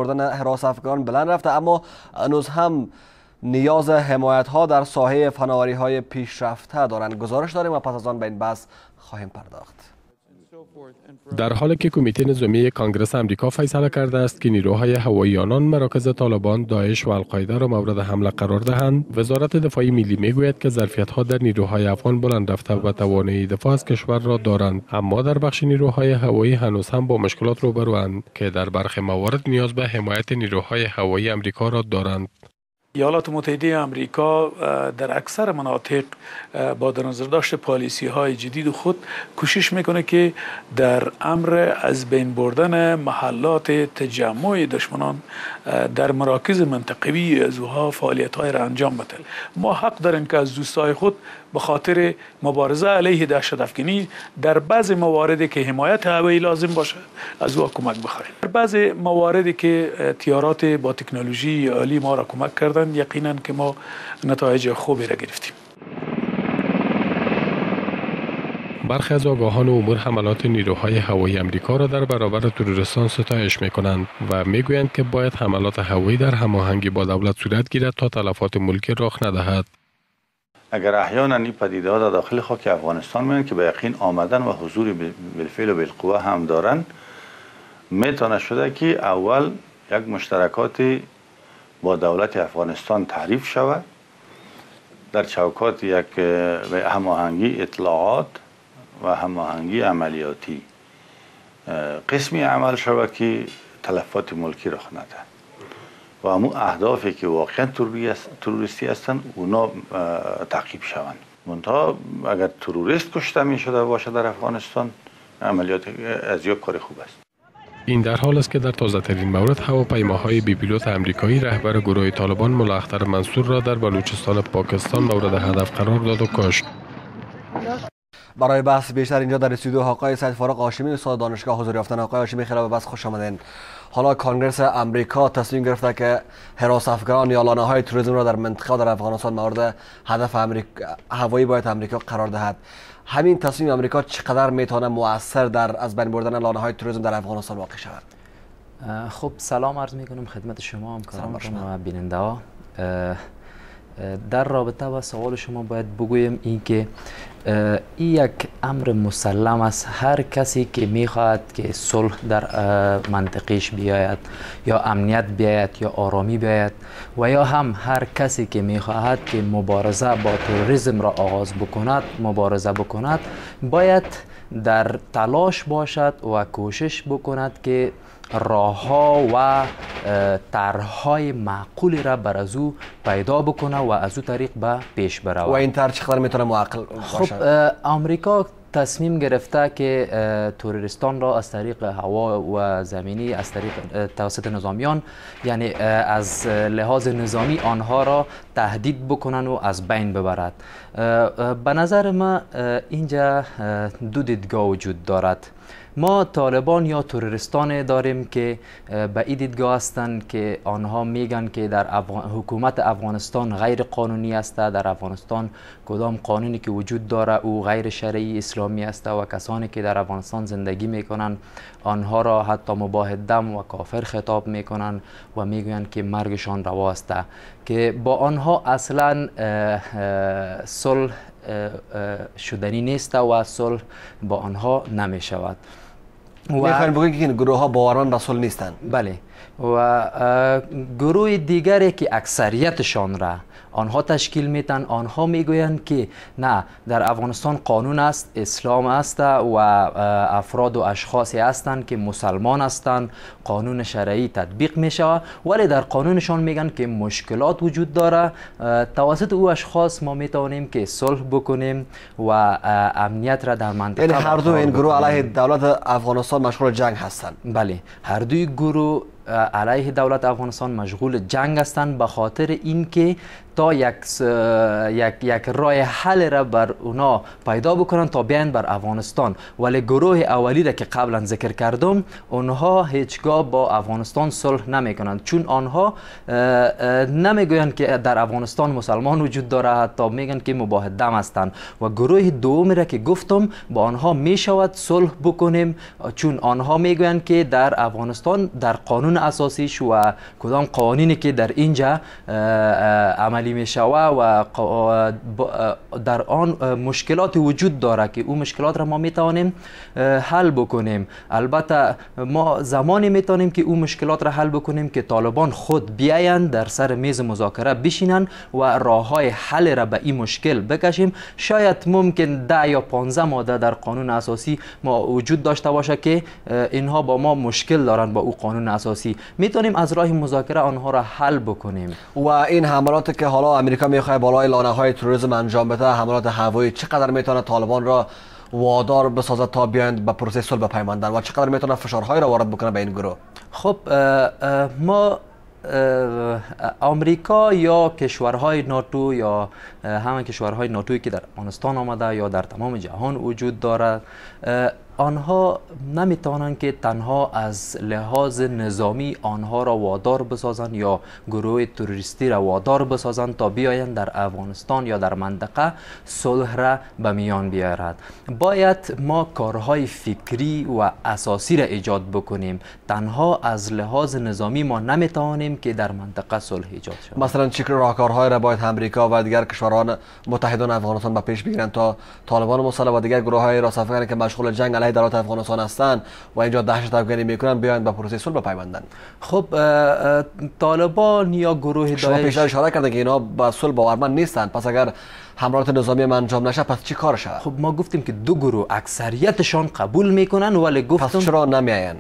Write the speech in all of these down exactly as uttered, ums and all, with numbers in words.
بردن حراس افغان بلند رفته، اما هنوز هم نیاز حمایت ها در ساحه فناوری های پیشرفته دارند. گزارش داریم و پس از آن به این بحث خواهیم پرداخت. در حالی که کمیته نظامی کانگرس امریکا فیصله کرده است که نیروهای هوایی آنان مراکز طالبان، داعش و القاعده را مورد حمله قرار دهند، وزارت دفاع ملی میگوید که ظرفیت‌ها در نیروهای افغان بلند رفته و توانایی دفاع از کشور را دارند، اما در بخش نیروهای هوایی هنوز هم با مشکلات روبروند که در برخی موارد نیاز به حمایت نیروهای هوایی امریکا را دارند. ایالات متحده آمریکا در اکثر مناطق با در نظر داشت پالیسی های جدید خود کوشش میکنه که در امر از بین بردن محلات تجمع دشمنان در مراکز منطقوی از اوها فعالیت های را انجام بده. ما حق داریم که از دوستای خود به خاطر مبارزه علیه دهشت افکنی در بعض مواردی که حمایت هوایی لازم باشه از او کمک بخواهیم. در بعض مواردی که تیارات با تکنولوژی عالی ما را کمک کردند، یقینا که ما نتایج خوبی را گرفتیم. برخی از آگاهان امور حملات نیروهای هوایی امریکا را در برابر تروریستان ستایش می‌کنند و می‌گویند که باید حملات هوایی در هماهنگی با دولت صورت گیرد تا تلفات ملکی رخ ندهد. اگر احیانا این پدیده ها در داخل خاک افغانستان میان که به یقین آمدن و حضور بالفعل و بالقوه هم دارن، میتونه شده که اول یک مشترکات با دولت افغانستان تعریف شود، در چوکات یک هماهنگی اطلاعات و هماهنگی عملیاتی قسمی عمل شود که تلفات ملکی رخ نده و همون اهدافی که واقعا تروریستی هستند اونا تعقیب شوند. منتها اگر تروریست کشته می شده باشه در افغانستان، عملیات از یک کار خوب است. این در حال است که در تازه ترین مورد هواپیماهای بی پیلوت امریکایی رهبر گروه طالبان ملا اختر منصور را در بلوچستان پاکستان مورد هدف قرار داد و کشت. برای بحث بیشتر اینجا در استودیو آقای سید فاروق هاشمی، استاد دانشگاه حضور یافتن. آقای هاشمی خیلی به بحث خوش آمدین. حالا کانگرس امریکا تصمیم گرفته که حراس افغان یا لانه‌های تروریسم را در منطقه در افغانستان مورد هدف امریکا هوایی باید امریکا قرار دهد. همین تصمیم امریکا چقدر میتونه مؤثر در از بین بردن لانه‌های تروریسم در افغانستان واقع شود؟ خب سلام عرض میکنم خدمت شما همکاران و بیننده ها. در رابطه با سوال شما باید بگویم این که این یک امر مسلم است. هر کسی که میخواهد که صلح در منطقهش بیاید یا امنیت بیاید یا آرامی بیاید و یا هم هر کسی که میخواهد که مبارزه با تروریسم را آغاز بکند مبارزه بکند باید در تلاش باشد و کوشش بکند که راه‌ها و طرح‌های معقولی را بر از او پیدا بکنه و از او طریق به پیش بره. و این طرح چقدر میتونه معقل باشه؟ خب آمریکا تصمیم گرفته که تروریستان را از طریق هوا و زمینی از طریق توسط نظامیان، یعنی از لحاظ نظامی آنها را تهدید بکنن و از بین ببرد. به نظر ما اینجا دو دیدگاه وجود دارد. ما طالبان یا تروریستان داریم که به این دیدگاه هستند که آنها میگن که در افغان... حکومت افغانستان غیر قانونی است، در افغانستان کدام قانونی که وجود داره او غیر شرعی اسلامی است و کسانی که در افغانستان زندگی میکنن آنها را حتی مباح دم و کافر خطاب میکنن و میگویند که مرگشان روا است، که با آنها اصلا صلح شدنی نیست و صلح با آنها نمی شود. میخواین بگید که این گروه ها باورمند به صلح نیستند؟ بله. و گروه دیگری که اکثریتشان را آنها تشکیل میتن، آنها میگویند که نه، در افغانستان قانون است، اسلام است و افراد و اشخاصی هستند که مسلمان هستند، قانون شرعی تطبیق میشه، ولی در قانونشان میگن که مشکلات وجود داره، توسط او اشخاص ما میتوانیم که صلح بکنیم و امنیت را در منطقه. یعنی هر دو این گروه علیه دولت افغانستان مشغول جنگ هستند؟ بله، هر دوی گروه علیه دولت افغانستان مشغول جنگ هستند به خاطر اینکه تا یک یک یک راه حل را بر اونا پیدا بکنن تا بیان بر افغانستان. ولی گروه اولی را که قبلا ذکر کردم اونها هیچگاه با افغانستان صلح نمیکنند، چون آنها نمیگویند که در افغانستان مسلمان وجود داره، حتی میگن که مباح دم هستند. و گروه دومی را که گفتم با آنها میشود صلح بکنیم، چون آنها میگویند که در افغانستان در قانون اساسیش و کدام قوانینی که در اینجا عملی میشوه و در آن مشکلات وجود داره که اون مشکلات را ما میتوانیم حل بکنیم. البته ما زمانی میتونیم که اون مشکلات را حل بکنیم که طالبان خود بیایند در سر میز مذاکره بشینن و راههای حل را به این مشکل بکشیم. شاید ممکن ده یا پانزده ماده در قانون اساسی ما وجود داشته باشه که اینها با ما مشکل دارن با او قانون اساسی، میتونیم از راه مذاکره آنها را حل بکنیم. و این حملاتی که حالا امریکا میخواد بالای لانه های تروریسم انجام بده، حملات هوایی، چقدر میتونه طالبان را وادار بسازد تا بیاند به پروسه صلح بپیوندند و چقدر میتونه فشارهای را وارد بکنه به این گروه؟ خب ما آمریکا یا کشورهای ناتو یا همه کشورهای ناتویی که در افغانستان آمده یا در تمام جهان وجود دارد، آنها نمیتوانند که تنها از لحاظ نظامی آنها را وادار بسازند یا گروه تروریستی را وادار بسازند تا بیایند در افغانستان یا در منطقه صلح را به میان بیارد. باید ما کارهای فکری و اساسی را ایجاد بکنیم. تنها از لحاظ نظامی ما نمیتوانیم که در منطقه صلح ایجاد شود. مثلا چه راهکارهایی را باید امریکا و دیگر کشوران متحدان افغانستان به پیش بگیرند تا طالبان مسلح و دیگر گروه‌های راستافکن که مشغول جنگ علیه دولت افغانستان هستند و اینجا دهشت افغانی میکنن بیاین به پروسه صلح بپیوندند؟ خب طالبان یا گروه داعش، شما پیش اشاره کردن که اینا به صلح باورمند نیستند، پس اگر حملات نظامی من انجام نشه پس چی کار شود؟ خب ما گفتیم که دو گروه اکثریتشان قبول میکنن، ولی گفتم پس چرا نمیاین؟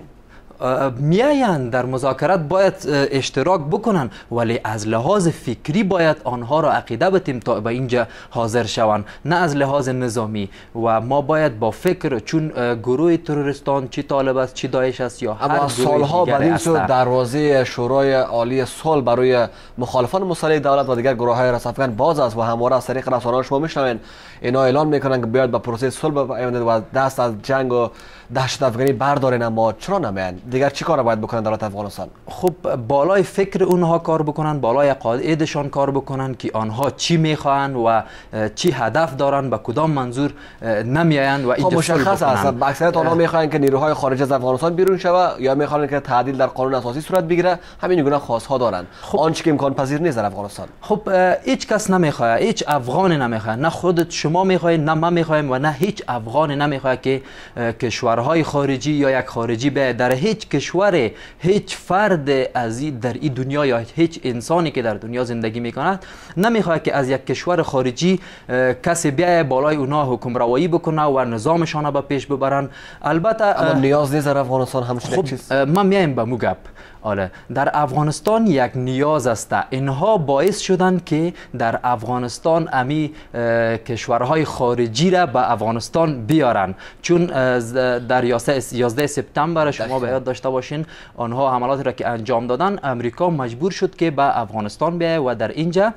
میاین در مذاکرات باید اشتراک بکنن، ولی از لحاظ فکری باید آنها را عقیده بتیم تا به اینجا حاضر شوند، نه از لحاظ نظامی. و ما باید با فکر، چون گروه تروریستان چی طالب است چی داعش است یا هر اما سالها بعد این سو دروازه شورای عالی صلح برای مخالفان مسلح دولت و دیگر گروه‌های راستافکن باز است و همواره از طریق رسانه‌ها شما میشنوین اینا اعلان میکنن که بیاید به پروسه صلح بپیوندید و دست از جنگ و دهشت افغانی بردارین. اما چرا نمیان؟ دیگر چی کار باید بکنن دولت افغانستان؟ خب بالای فکر اونها کار بکنن، بالای عقایدشان کار بکنن که آنها چی میخواهند و چی هدف دارن، به کدام منظور نمیاین و اینجا مشخص است. اکثریت آنها میخواهند که نیروهای خارجی از افغانستان بیرون شود یا میخواهند که تعدیل در قانون اساسی صورت بگیره. همین گونه خواستها دارن. خب آنچه که امکان پذیر نیست در افغانستان. خب هیچ کس نمیخواد، هیچ افغانی نمیخواد، نه خودت شما میخواید نه ما میخوایم و نه هیچ افغانی نمیخواد که کشورهای خارجی یا یک خارجی به در هیچ کشور، هیچ فرد از در این دنیا یا هیچ انسانی که در دنیا زندگی میکند نمیخواد که از یک کشور خارجی کسی بیای بالای اونها حکمروایی بکنه و نظامشان به پیش ببرن. البته اما نیاز نیست در افغانستان همچین خب چیز. ما میایم به موگپ. آره در افغانستان یک نیاز است. اینها باعث شدن که در افغانستان امی کشورهای خارجی را به افغانستان بیارن، چون در یازده سپتامبر شما به یاد داشته باشین آنها حملاتی را که انجام دادن، امریکا مجبور شد که به افغانستان بیاید و در اینجا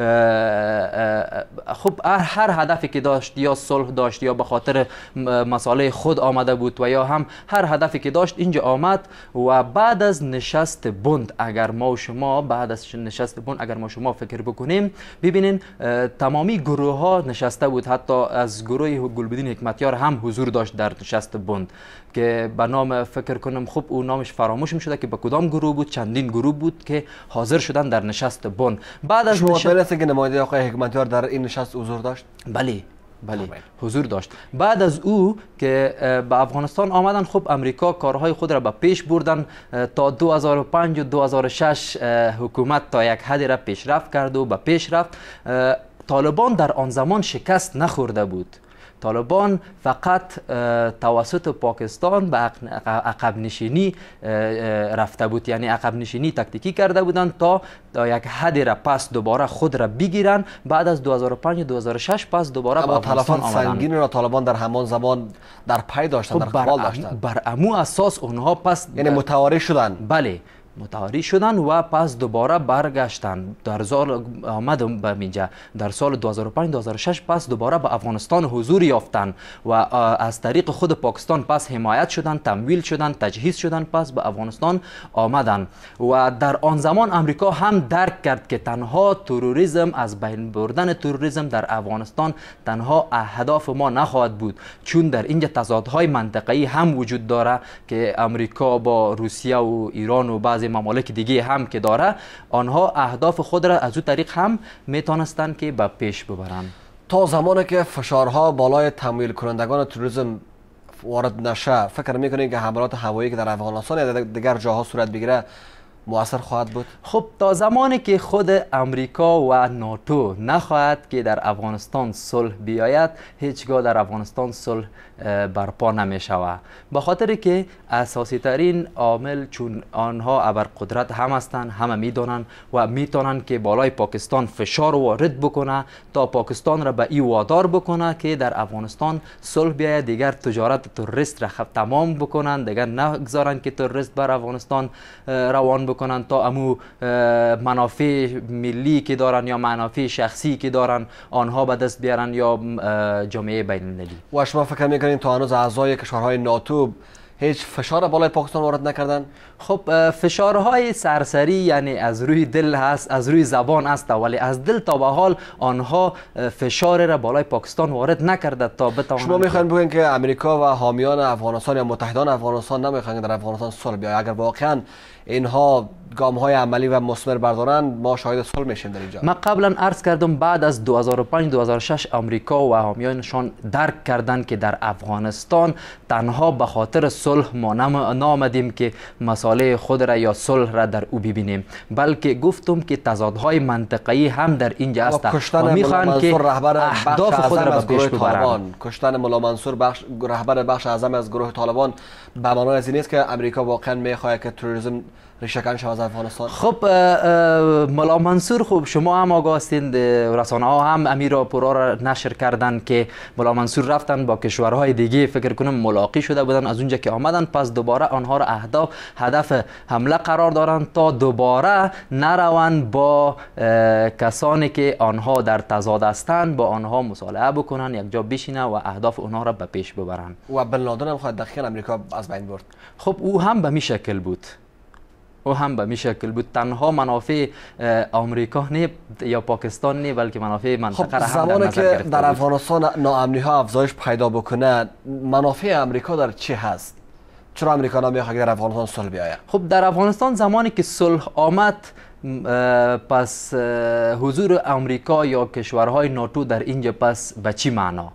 خب هر هدفی که داشت، یا صلح داشت یا به خاطر مصالح خود آمده بود و یا هم هر هدفی که داشت اینجا آمد. و بعد از نشست بند، اگر ما و شما بعد از نشست بند اگر ما شما فکر بکنیم ببینین تمامی گروه ها نشسته بود، حتی از گروه گلبدین حکمتیار هم حضور داشت در نشست بند که به نام فکر کنم خب اون نامش فراموش شده که به کدام گروه بود، چندین گروه بود که حاضر شدن در نشست بند. بعد از شما نشست که نماینده آقای حکمتیار در این نشست حضور داشت؟ بله بله حضور داشت. بعد از او که به افغانستان آمدن، خب امریکا کارهای خود را به پیش بردن تا دو هزار و پنج و دو هزار و شش حکومت تا یک حدی را پیشرفت کرد و به پیش رفت. طالبان در آن زمان شکست نخورده بود. طالبان فقط توسط پاکستان به عقب نشینی رفته بود، یعنی عقب نشینی تاکتیکی کرده بودند تا یک حدی را پس دوباره خود را بگیرن. بعد از دو هزار و پنج و دو هزار و شش پس دوباره به افغانستان آمدن. اما سنگین را طالبان در همان زمان در پی داشتند، در قبال داشتند. بر امو اساس اونها پس یعنی متواری شدن. بله متحاری شدن و پس دوباره برگشتن. در سال آمد به اینجا در سال دو هزار و پنج دو هزار و شش پس دوباره به افغانستان حضور یافتن و از طریق خود پاکستان پس حمایت شدن، تمویل شدن، تجهیز شدن، پس به افغانستان آمدن. و در آن زمان امریکا هم درک کرد که تنها تروریسم، از بین بردن تروریسم در افغانستان تنها اهداف ما نخواهد بود، چون در اینجا تضادهای منطقه‌ای هم وجود داره که امریکا با روسیه و ایران و بعضی ممالک دیگه هم که داره، آنها اهداف خود را از او طریق هم میتونستند که به پیش ببرند. تا زمانی که فشارها بالای تمویل کنندگان تروریسم وارد نشه، فکر میکنید که حملات هوایی که در افغانستان یا دیگر جاها صورت بگیره مؤثر خواهد بود؟ خب تا زمانی که خود امریکا و ناتو نخواهد که در افغانستان صلح بیاید، هیچگاه در افغانستان صلح برپا نمی شود. به خاطر که اساسی ترین عامل، چون آنها ابرقدرت هم هستند، همه میدانند و میتونند که بالای پاکستان فشار وارد بکنه تا پاکستان را به این وادار بکنه که در افغانستان صلح بیاید، دیگر تجارت تروریست را تمام بکنند، دیگر نگذارند که تروریست بر افغانستان روان بکنند تا امو منافع ملی که دارن یا منافع شخصی که دارن آنها به دست بیارن یا جامعه بین المللی. و شما فکر میکنید تا هنوز اعضای کشورهای ناتو هیچ فشار بالای پاکستان وارد نکردن؟ خب فشارهای سرسری یعنی از روی دل هست، از روی زبان است، ولی از دل تا به حال آنها فشار را بالای پاکستان وارد نکرده تا بتوانند. شما میخواین بگین که امریکا و حامیان افغانستان یا متحدان افغانستان نمیخواین در افغانستان صلح بیاید؟ اگر واقعا اینها گام های عملی و مثمر بردارند، ما شاهد صلح میشیم در اینجا. من قبلا عرض کردم بعد از دو هزار و پنج دو هزار و شش امریکا و حامیانشان درک کردند که در افغانستان تنها به خاطر صلح ما نآمدیم که مسائل خود را یا صلح را در او ببینیم، بلکه گفتم که تضادهای منطقه‌ای هم در اینجا است و میخوان که اهداف خود را به پیش ببرند. کشتن مولا منصور بخش رهبر بخش اعظم از گروه طالبان به معنای از این است که امریکا واقعا میخواهد که تروریسم ریشه‌کن شود از افغانستان؟ خب مولا منصور، خوب شما هم آگاه هستید، رسانه ها هم امیر پورا را نشر کردن که مولا منصور رفتن با کشورهای دیگه، فکر کنم ملاقات شده بودن، از اونجا که آمدن پس دوباره آنها را اهداف هدف حمله قرار دارن تا دوباره نروند با کسانی که آنها در تضاد هستند با آنها مصالحه بکنن، یک جا بشینن و اهداف آنها را به پیش ببرن. و بن لادن هم خواهد دقیقاً امریکا از بین برد. خب او هم به می شکل بود او هم به می شکل بود. تنها منافع آمریکا نه یا پاکستان نه، بلکه منافع منطقه را هم در نظر گرفته بود. که در افغانستان ناامنی ها افزایش پیدا بکنه، منافع امریکا در چه هست؟ چرا امریکا نمیخواد در افغانستان صلح بیاید؟ خب در افغانستان زمانی که صلح آمد، پس حضور امریکا یا کشورهای ناتو در اینجا پس به چی معنا؟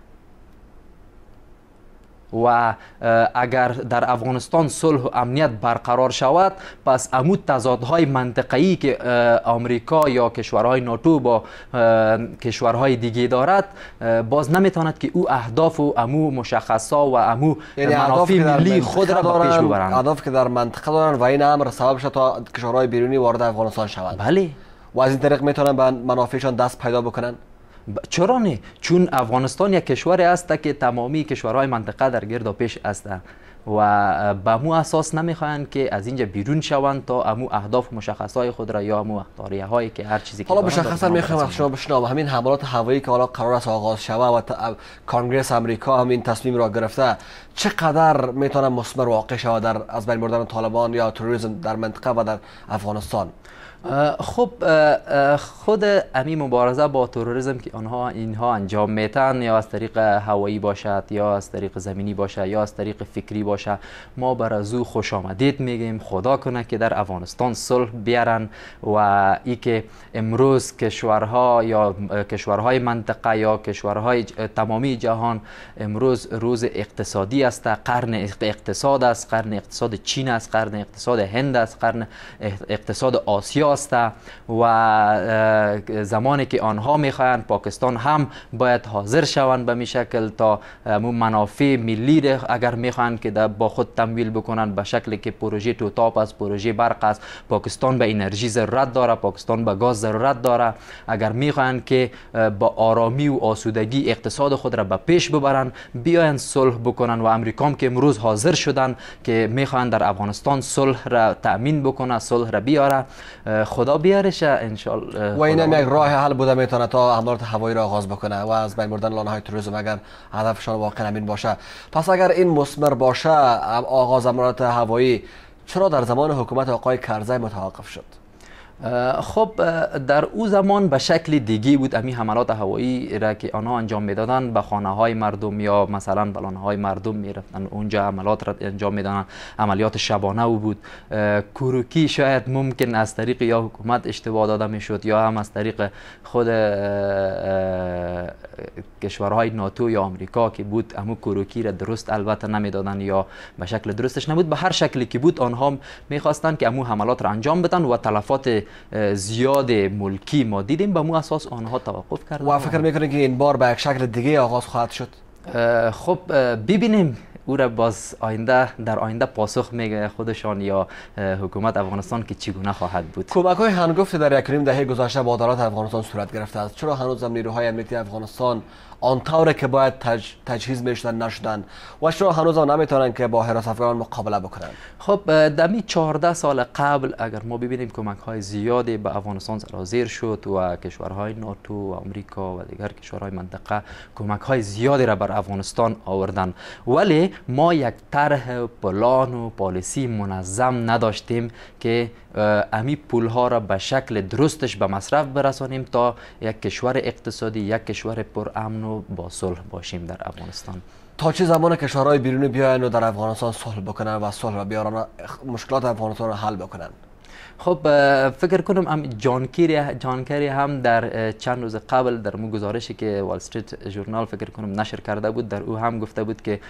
و اگر در افغانستان صلح و امنیت برقرار شود، پس امو تضادهای منطقه‌ای که آمریکا یا کشورهای ناتو با کشورهای دیگه دارد، باز نمیتواند که او اهداف و امو مشخصا و امو یعنی منافع ملی خود را به پیش ببرند. اهداف که در منطقه دارن و این امر سبب شد تا کشورهای بیرونی وارد افغانستان شوند. بله. و از این طریق میتونن به منافعشان دست پیدا بکنن. چرا نه؟ چون افغانستان یک کشوری است که تمامی کشورهای منطقه در گرد و پیش است و به مو اساس نمیخواهند که از اینجا بیرون شوند تا امو اهداف مشخصای خود را یا امو اختاریه هایی که هر چیزی که حالا مشخصا میخوایم از شما بشنوم همین حملات هوایی که حالا قرار است آغاز شود و کانگرس امریکا همین تصمیم را گرفته، چقدر میتونه مثمر واقع شود در از بین بردن طالبان یا تروریسم در منطقه و در افغانستان؟ خب خود امی مبارزه با تروریسم که آنها اینها انجام میتن، یا از طریق هوایی باشد یا از طریق زمینی باشد یا از طریق فکری باشد، ما بر از او خوش آمدید میگیم. خدا کنه که در افغانستان صلح بیارن و ای که امروز کشورها یا کشورهای منطقه یا کشورهای تمامی جهان امروز روز اقتصادی است، قرن اقتصاد است، قرن اقتصاد چین است، قرن اقتصاد هند است، قرن اقتصاد آسیا اینجاست و زمانی که آنها میخواهند پاکستان هم باید حاضر شوند به می شکل تا منافع ملی را اگر میخواهند که با خود تمویل بکنند به شکلی که پروژه توتاپ است، پروژه برق است. پاکستان به انرژی ضرورت داره، پاکستان به گاز ضرورت داره. اگر میخواهند که با آرامی و آسودگی اقتصاد خود را به پیش ببرند، بیاین صلح بکنن. و امریکا که امروز حاضر شدن که میخواهند در افغانستان صلح را تأمین بکنه، صلح را بیاره. خدا بیارش ان شاء الله. و این هم یک راه حل بوده میتونه تا حملات هوایی را آغاز بکنه و از بین بردن لانه های تروریسم اگر هدفشان واقعا همین باشه. پس اگر این مثمر باشه آغاز حملات هوایی، چرا در زمان حکومت آقای کرزی متوقف شد؟ خب در او زمان به شکل دیگی بود. امی حملات هوایی را که آنها انجام میدادن به خانه های مردم یا مثلا بلانه های مردم میرفتن اونجا عملیات را انجام میدادن، عملیات شبانه او بود. کوروکی شاید ممکن از طریق یا حکومت اشتباه داده میشد یا هم از طریق خود کشورهای ناتو یا آمریکا که بود همون کوروکی را درست البته نمیدادن یا به شکل درستش نبود. به هر شکلی که بود آنها میخواستن که همون حملات را انجام بدن و تلفات زیاد ملکی ما دیدیم. به مو اساس آنها توقف کردن. و فکر میکنید که این بار به یک شکل دیگه آغاز خواهد شد؟ خب ببینیم او را باز آینده در آینده پاسخ میگه خودشان یا حکومت افغانستان که چگونه خواهد بود. کمک های هنگفت در یک نیم دهه گذشته با عدالت افغانستان صورت گرفته است. چرا هنوز هم نیروهای امنیتی افغانستان آنطوری که باید تج... تجهیز میشدن نشدن و چرا هنوز هم نمیتونن که با حراس افغان مقابله بکنن؟ خب دمی چهارده سال قبل اگر ما ببینیم کمک های زیادی به افغانستان سرازیر شد و کشورهای ناتو و آمریکا و دیگر کشورهای منطقه کمک های زیادی را بر افغانستان آوردن، ولی ما یک طرح پلان و پالیسی منظم نداشتیم که امی پول ها را به شکل درستش به مصرف برسانیم تا یک کشور اقتصادی، یک کشور پر امن و با صلح باشیم در افغانستان. تا چه زمان کشورهای بیرونی بیاین و در افغانستان صلح بکنن و صلح را بیارن مشکلات افغانستان را حل بکنن؟ خب فکر کنم جانکری جانکری هم در چند روز قبل در مو گزارشی که وال استریت ژورنال فکر کنم نشر کرده بود، در او هم گفته بود که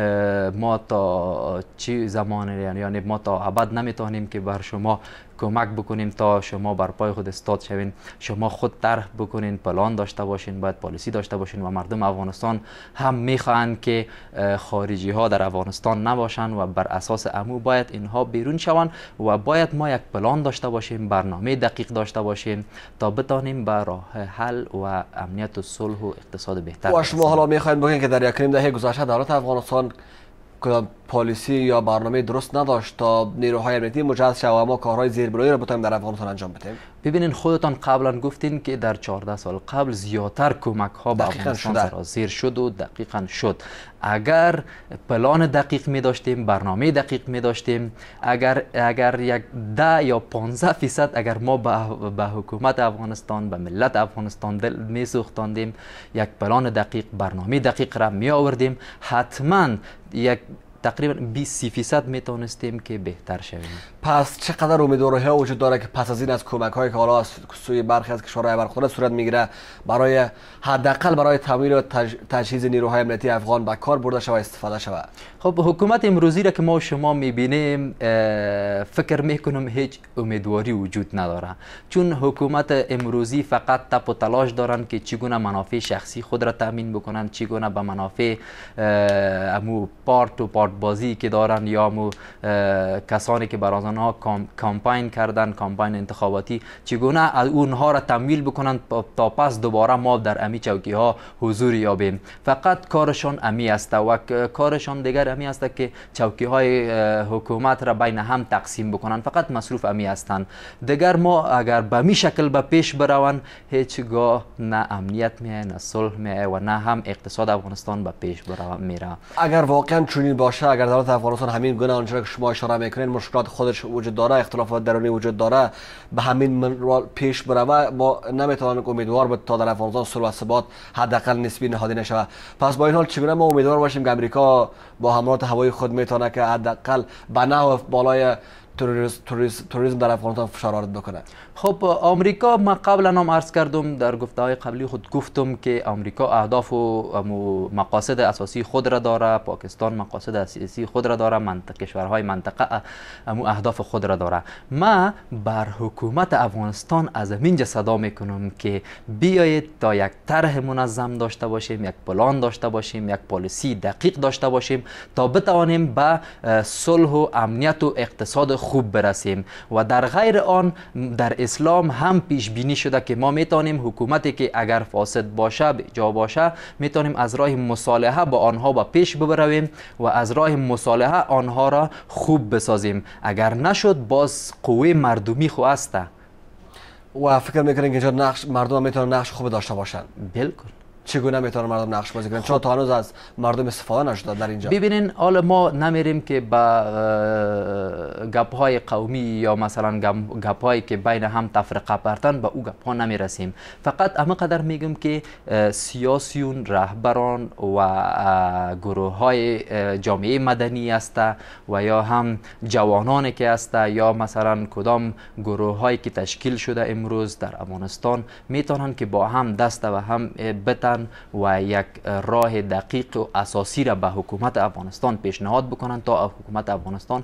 ما تا چه زمان یعنی ما تا ابد نمیتونیم که بر شما کمک بکنیم تا شما بر پای خود استاد شوین. شما خود طرح بکنین، پلان داشته باشین، باید پالیسی داشته باشین و مردم افغانستان هم میخواهند که خارجی ها در افغانستان نباشن و بر اساس امو باید اینها بیرون شوند و باید ما یک پلان داشته باشیم، برنامه دقیق داشته باشیم تا بتانیم به راه حل و امنیت و صلح و اقتصاد بهتر. و شما حالا میخواین بگین که در یک نیم دهه گذشته دولت افغانستان کدام پالیسی یا برنامه درست نداشت تا نیروهای امنیتی مجهز شود و ما کارهای زیربنایی را بتونیم در افغانستان انجام بدیم؟ ببینین خودتان قبلا گفتین که در چهارده سال قبل زیادتر کمک ها به افغانستان سرازیر شد و دقیقاً شد. اگر پلان دقیق می داشتیم، برنامه دقیق می داشتیم، اگر اگر یک ده یا پانزده فیصد اگر ما به, به حکومت افغانستان، به ملت افغانستان دل می سوختاندیم، یک پلان دقیق، برنامه دقیق را می آوردیم، حتما یک تقریبا بیست فیصد میتونستیم که بهتر شویم. پس چقدر امیدواری وجود داره که پس از این از کمک هایی که حالا از سوی برخی از کشورهای برخورد صورت میگیره برای حداقل برای تمویل و تج... تجهیز نیروهای امنیتی افغان به کار برده شود، استفاده شود؟ خب حکومت امروزی را که ما و شما میبینیم فکر میکنم هیچ امیدواری وجود نداره، چون حکومت امروزی فقط تپ و تلاش دارن که چگونه منافع شخصی خود را تامین بکنن، چگونه به منافع امو پارت و پارت بازی که دارن یا مو کسانی که برای آنها کامپاین کردن، کامپاین انتخاباتی، چگونه اونها را تمویل بکنن تا پس دوباره ما در امی چوکی ها حضور یابیم. فقط کارشان امی است و کارشان دیگر امی است که چوکی های حکومت را بین هم تقسیم بکنن، فقط مصروف امی هستند. دیگر ما اگر به می شکل به پیش بروند هیچگاه نه امنیت میه، نه صلح میه و نه هم اقتصاد افغانستان به پیش میره. اگر واقعا چنین باشه، اگر دولت افغانستان همین گونه آنچه که شما اشاره میکنین مشکلات خودش وجود داره، اختلافات درونی وجود داره، به همین منوال پیش بره، ما نمیتوانیم امیدوار بود تا در افغانستان صلح و ثبات حداقل نسبی نهادی نشود. پس با این حال چگونه ما امیدوار باشیم که امریکا با حملات هوایی خود میتونه که حداقل به نحو بالای توریسم در افغانستان فشار وارد بکنه؟ خب آمریکا، ما قبلا هم عرض کردم در گفته‌های قبلی خود گفتم که آمریکا اهداف و مقاصد اساسی خود را داره، پاکستان مقاصد اساسی خود را داره، منطقه کشورهای منطقه امو اهداف خود را داره. ما بر حکومت افغانستان از اینجا صدا میکنم که بیایید تا یک طرح منظم داشته باشیم، یک پلان داشته باشیم، یک پالیسی دقیق داشته باشیم تا بتوانیم به صلح و امنیت و اقتصاد خوب برسیم. و در غیر آن در اسلام هم پیش بینی شده که ما میتونیم حکومتی که اگر فاسد باشه، جا باشه، میتونیم از راه مصالحه با آنها با پیش ببرویم و از راه مصالحه آنها را خوب بسازیم. اگر نشد باز قوه مردمی خو است. و فکر میکنین که اینجا نقش مردم میتونن نقش خوب داشته باشن؟ بالکل. چگونه میتونن مردم نقش بازی کنن؟ چرا تا هنوز از مردم استفاده نشده در اینجا؟ ببینین، حالا ما نمیریم که با گپ های قومی یا مثلا گپ هایی که بین هم تفرقه پرتن به او گپ ها نمیرسیم. فقط اما قدر میگم که سیاسیون، رهبران و گروه های جامعه مدنی است و یا هم جوانانی که است یا مثلا کدام گروه هایی که تشکیل شده امروز در افغانستان میتونن که با هم دست و هم بتن و یک راه دقیق و اساسی را به حکومت افغانستان پیشنهاد بکنن تا حکومت افغانستان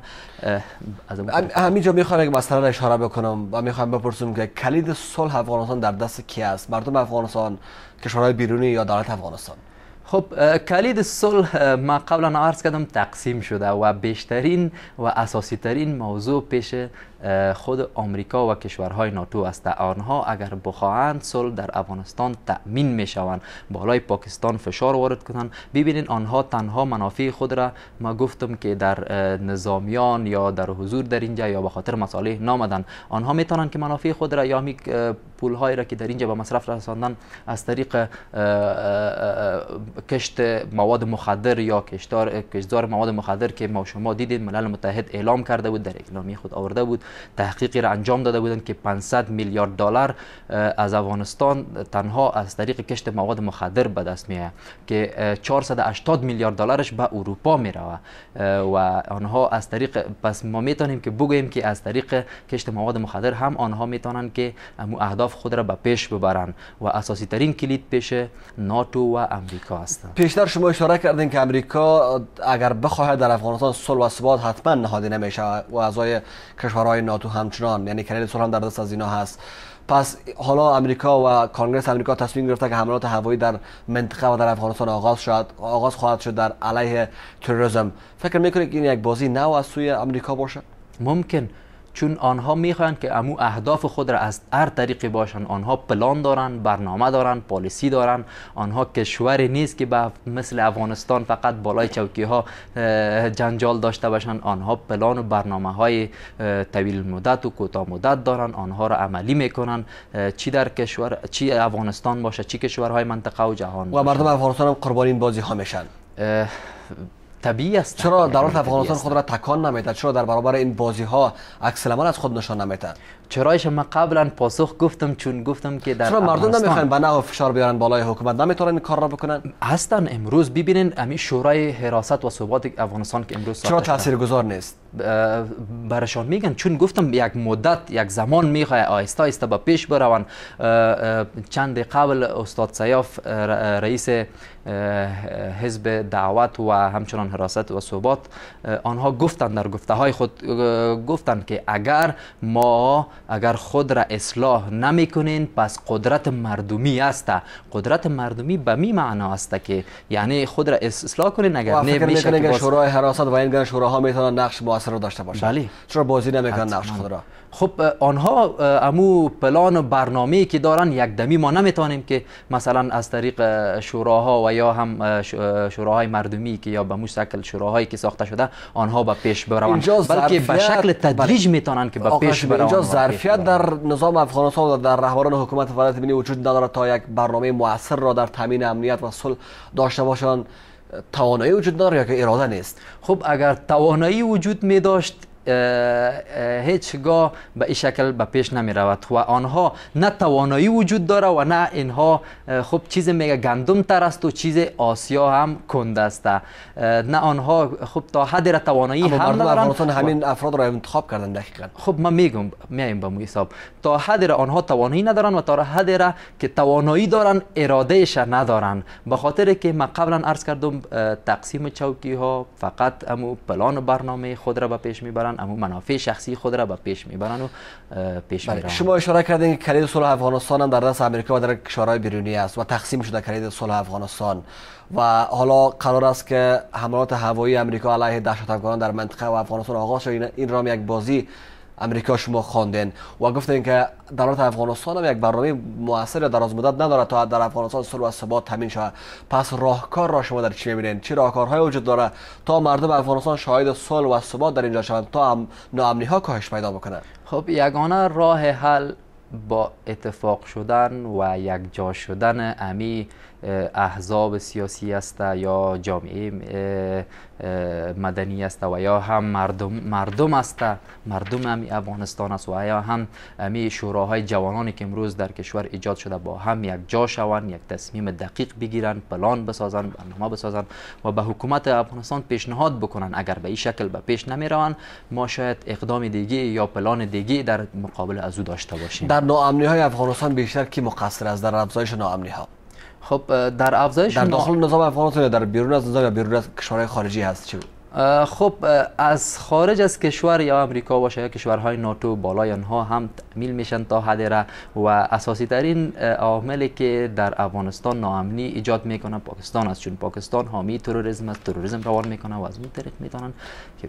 همینجا میخوام یک مسئله را اشاره بکنم و میخوام بپرسم که کلید صلح افغانستان در دست کی است؟ مردم افغانستان، کشورهای بیرونی یا دولت افغانستان؟ خب کلید صلح ما قبلا عرض کردم تقسیم شده و بیشترین و اساسی ترین موضوع پیش خود آمریکا و کشورهای ناتو است. آنها اگر بخواهند صلح در افغانستان تأمین میشوند، بالای پاکستان فشار وارد کنند. ببینید آنها تنها منافع خود را، ما گفتم که در نظامیان یا در حضور در اینجا یا به خاطر مصالح نامدن، آنها میتونن که منافع خود را یا می پول هایی را که در اینجا به مصرف رساندن از طریق کشت مواد مخدر یا کشتار کشتار مواد مخدر که ما شما دیدید ملل متحد اعلام کرده بود، در اعلامیه خود آورده بود، تحقیقی را انجام داده بودند که پانصد میلیارد دلار از افغانستان تنها از طریق کشت مواد مخدر به دست میآید که چهارصد و هشتاد میلیارد دلارش به اروپا میروه و آنها از طریق، پس ما میتونیم که بگوییم که از طریق کشت مواد مخدر هم آنها میتونن که اهداف خود را به پیش ببرند و اساسی ترین کلید پیش ناتو و امریکا است. پیشتر شما اشاره کردین که امریکا اگر بخواهد در افغانستان صلح و ثبات حتما نهادی نمیشه و اعضای کشورهای ناتو همچنان، یعنی کلید صلح هم در دست از اینا هست. پس حالا امریکا و کانگرس امریکا تصمیم گرفته که حملات هوایی در منطقه و در افغانستان آغاز شد آغاز خواهد شد در علیه تروریسم. فکر میکنید که این یک بازی نو از سوی امریکا باشه؟ ممکن، چون آنها میخواهند که امو اهداف خود را از هر طریقی باشن. آنها پلان دارن، برنامه دارن، پالیسی دارن. آنها کشوری نیست که به مثل افغانستان فقط بالای چوکی ها جنجال داشته باشن. آنها پلان و برنامه های طویل مدت و کوتاه مدت دارن، آنها را عملی میکنن، چی در کشور، چی افغانستان باشه، چی کشورهای منطقه و جهان و مردم افغانستان هم قربانی این بازی ها میشن. طبیعی است. چرا دولت افغانستان خود را تکان نمیده؟ چرا در برابر این بازی ها عکس العمل از خود نشان نمیده؟ چرایش ما قبلا پاسخ گفتم، چون گفتم که در چرا مردم نمیخوان به نوع فشار بیارن بالای حکومت؟ نمیتونن این کار را بکنن؟ هستن. امروز ببینین امی شورای حراست و ثبات افغانستان که امروز چرا تاثیرگذار نیست؟ برشان میگن چون گفتم یک مدت یک زمان میخواد آهسته آهسته با پیش بروند. چند قبل استاد سیاف رئیس حزب دعوت و همچنان حراست و ثبات آنها گفتند در گفته های خود گفتند که اگر ما اگر خود را اصلاح نمی کنین پس قدرت مردمی است. قدرت مردمی به می معنا است که یعنی خود را اصلاح کنین. اگر نمیشه که شورای حراست و این شوراها میتونن نقش مؤثر رو داشته باشن. بله. چرا بازی نمیکنن نقش خود را؟ خب آنها امو پلان و برنامه‌ای که دارن یک دمی ما نمیتونیم که مثلا از طریق شوراها و یا هم شوراهای مردمی که یا به مو شکل شوراهایی که ساخته شده آنها به پیش بروند، بلکه به شکل تدریج میتونن که به پیش بروند. اینجا ظرفیت در نظام افغانستان و در رهبران حکومت ولایت بینی وجود نداره تا یک برنامه مؤثر را در تامین امنیت و صلح داشته باشند. توانایی وجود نداره یا که اراده نیست؟ خب اگر توانایی وجود می داشت هیچگاه به این شکل به پیش نمی رود و آنها نه توانایی وجود داره و نه اینها خب چیز میگه گندم تر است و چیز آسیا هم کند است. نه آنها خب تا حد را توانایی هم ندارن. افغانستان همین افراد را انتخاب کردن دقیقاً. خب من میگم میایم به مو حساب تا حد را آنها توانایی ندارن و تا حد را که توانایی دارن ارادهش ندارن، به خاطر که من قبلا عرض کردم تقسیم چوکی ها فقط امو پلان و برنامه خود را به پیش میبرن، امو منافع شخصی خود را به پیش میبرن و پیش میبرن. شما اشاره کردین که کلید صلح افغانستان هم در دست امریکا و در کشورهای بیرونی است و تقسیم شده کلید صلح افغانستان و حالا قرار است که حملات هوایی امریکا علیه دهشتافکنان در منطقه و افغانستان آغاز شد. این را یک بازی امریکا شما خواندین و گفتین که دولت افغانستان هم یک برنامه موثر دراز مدت نداره تا در افغانستان صلح و ثبات تامین شود. پس راهکار را شما در چی می‌بینید؟ چه راهکارهایی وجود داره تا مردم افغانستان شاهد صلح و ثبات در اینجا شوند، تا هم ناامنی ها کاهش پیدا بکنه؟ خب یگانه راه حل با اتفاق شدن و یک جا شدن امی احزاب سیاسی است یا جامعه مدنی است و یا هم مردم مردم است، مردم هم افغانستان است و یا هم امی شوراهای جوانانی که امروز در کشور ایجاد شده با هم یک جا شوند، یک تصمیم دقیق بگیرن، پلان بسازن، برنامه بسازن و به حکومت افغانستان پیشنهاد بکنن. اگر به این شکل به پیش نمی روند ما شاید اقدام دیگه یا پلان دیگه در مقابل از او داشته باشیم. در ناامنی های افغانستان بیشتر کی مقصر است در افزایش ناامنی ها؟ خب در افزایش در داخل نظام افغانستان یا در بیرون از نظام یا بیرون از کشورهای خارجی هست چی؟ خب از خارج از کشور یا امریکا باشه یا کشورهای ناتو بالای آنها هم تحمیل میشن تا حدی را و اساسی ترین عاملی که در افغانستان ناامنی ایجاد میکنه پاکستان است، چون پاکستان حامی تروریسم است، تروریسم روان میکنه و از اون طریق میتونن که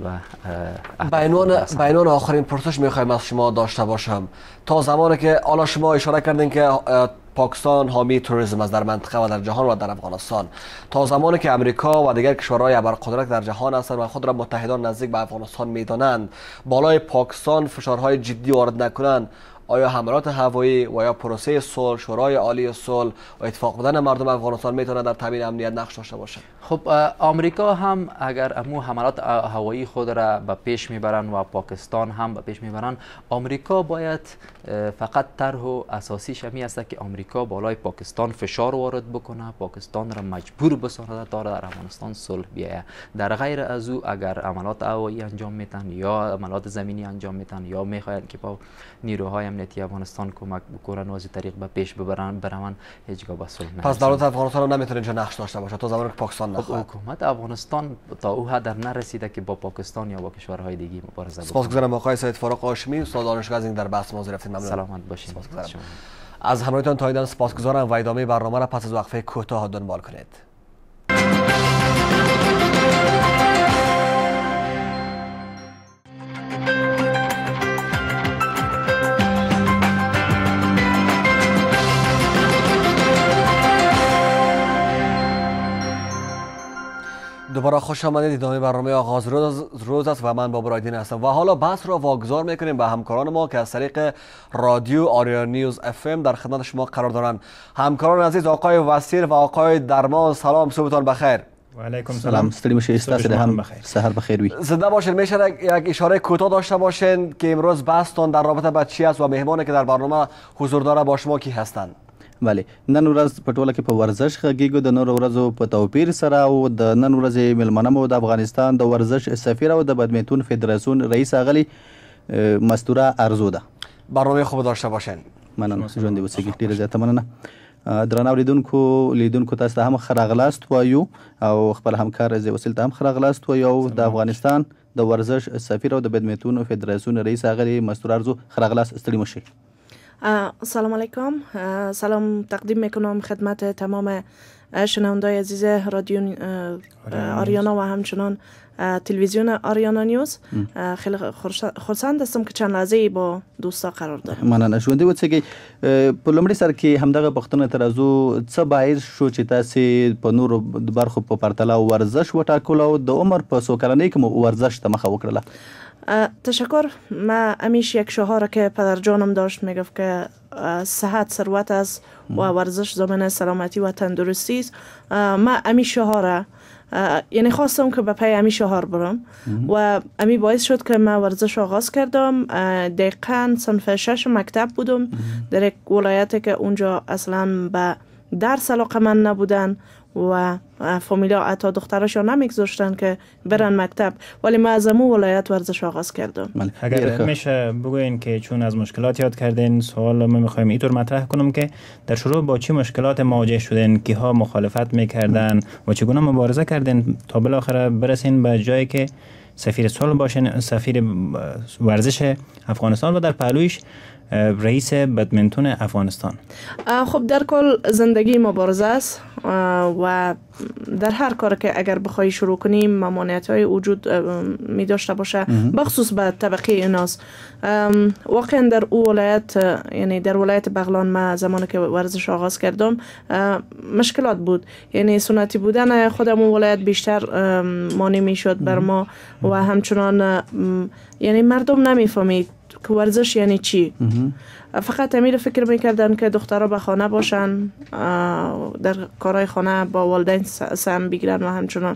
به بینان آخرین پرسش میخوایم از شما داشته باشم. تا زمانی که حالا شما اشاره کردین که پاکستان حامی تروریسم است در منطقه و در جهان و در افغانستان، تا زمانی که امریکا و دیگر کشورهای ابرقدرت در جهان هستند و خود را متحدان نزدیک به افغانستان میدانند، بالای پاکستان فشارهای جدی وارد نکنند، آیا حملات هوایی و یا پروسه صلح، شورای عالی صلح و اتفاق بودن مردم افغانستان میتونه در تامین امنیت نقش داشته باشه؟ خب آمریکا هم اگر امو حملات هوایی خود را به پیش میبرن و پاکستان هم به پیش میبرن، آمریکا باید فقط طرح و اساسیش همی است که آمریکا بالای پاکستان فشار وارد بکنه، پاکستان را مجبور بسازد تا در افغانستان صلح بیاید. در غیر از او اگر حملات هوایی انجام میتن یا حملات زمینی انجام میتن یا میخواین که با نیروهای امنیتی افغانستان کمک بکنن و از طریق به پیش ببرن برن، هیچگاه به صلح پس دولت افغانستان نمیتونه اینجا نقش داشته باشه تا زمانی که پاکستان نخواد. حکومت افغانستان تا او حد نرسیده که با پاکستان یا با کشورهای دیگه مبارزه بکنه. سپاسگزارم آقای سید فاروق هاشمی، استاد دانشگاه از این در بحث ما رفتید. ممنون. سلامت باشید. از همراهیتان تا اینجا سپاسگزارم و ادامه برنامه را پس از وقفه کوتاه دنبال کنید. دوباره خوش آمدید. ادامه برنامه آغاز روز, روز است و من بابرایدین هستم و حالا بحث را واگذار میکنیم به همکاران ما که از طریق رادیو آریانا نیوز اف ام در خدمت شما قرار دارند. همکاران عزیز آقای وسیل و آقای درمان، سلام، صبحتان بخیر. و علیکم سلام. استری باشید. استاد هم بخیر. سحر بخیر وی. زنده باشید. میشه یک اشاره کوتاه داشته باشین که امروز بحثتان در رابطه با چی است و مهمانی که در برنامه حضور داره با شما کی هستند؟ بله، نن ورځ په ټوله کې په ورزش غږیږو د نور ورځو په توپیر سره او د نن ورځې ملمنه مو د افغانستان د ورزش سفیر او د بدمنتون فدراسیون رئیس اغلی مستوره ارزو ده. برنامه خوب داشته باشین. مننه. ژوند دې وسیږي. ډیره زیاته مننه. درنه اوریدونکو لیدونکو تاسو ته هم ښه راغلاست وایو او خپل همکار زی وسیل ته هم ښه راغلاست وایو. د افغانستان د ورزش سفیر او د بدمنتون فدراسیون رئیس اغلی مستوره ارزو ښه راغلاست. استړي مو شئ. سلام علیکم. سلام تقدیم میکنم خدمت تمام شنوندای عزیز رادیو آریانا و همچنان تلویزیون آریانا نیوز. خیلی خرسند هستم که چند لحظه با دوستا قرار دارم. مننه. ژوندې اوسئ. په لومړي سر کې همدغه پوښتنه ترازو څه باعث شو چې تاسې په نورو برخو په پرتله ورزش وټاکلو او د عمر په څو کلنۍ کې مو ورزش ته مخه وکړله؟ تشکر. من همیشه یک شعار که پدر جانم داشت میگفت که صحت ثروت است و ورزش ضامن سلامتی و تندرستی است. من امی شهاره یعنی خواستم که به پی امی شهر برم و امی باعث شد که من ورزش آغاز کردم. دقیقاً صنف شش مکتب بودم در یک ولایتی که اونجا اصلا به درس علاقه من نبودن و فامیلا حتی دختراشو نمیگذاشتن که برن مکتب، ولی من از امو ولایت ورزش آغاز کردم. اگر میشه بگوین که چون از مشکلات یاد کردین، سوال ما میخوایم اینطور مطرح کنم که در شروع با چه مشکلات مواجه شدین، کیها مخالفت میکردن و چگونه مبارزه کردین تا بالاخره برسین به جایی که سفیر صلح باشین، سفیر ورزش افغانستان و در پهلویش رئیس بدمنتون افغانستان؟ خب در کل زندگی مبارزه است و در هر کار که اگر بخوای شروع کنیم ممانعت های وجود می داشته باشه، بخصوص به طبقه ایناس. واقعا در او ولایت، یعنی در ولایت بغلان، ما زمانی که ورزش آغاز کردم مشکلات بود، یعنی سنتی بودن خودمون ولایت بیشتر مانع می شد بر ما و همچنان یعنی مردم نمیفهمید که ورزش یعنی چی. فقط امیر فکر میکردن که دخترها به خانه باشن، در کارهای خانه با والدین سهم بگیرن و همچنان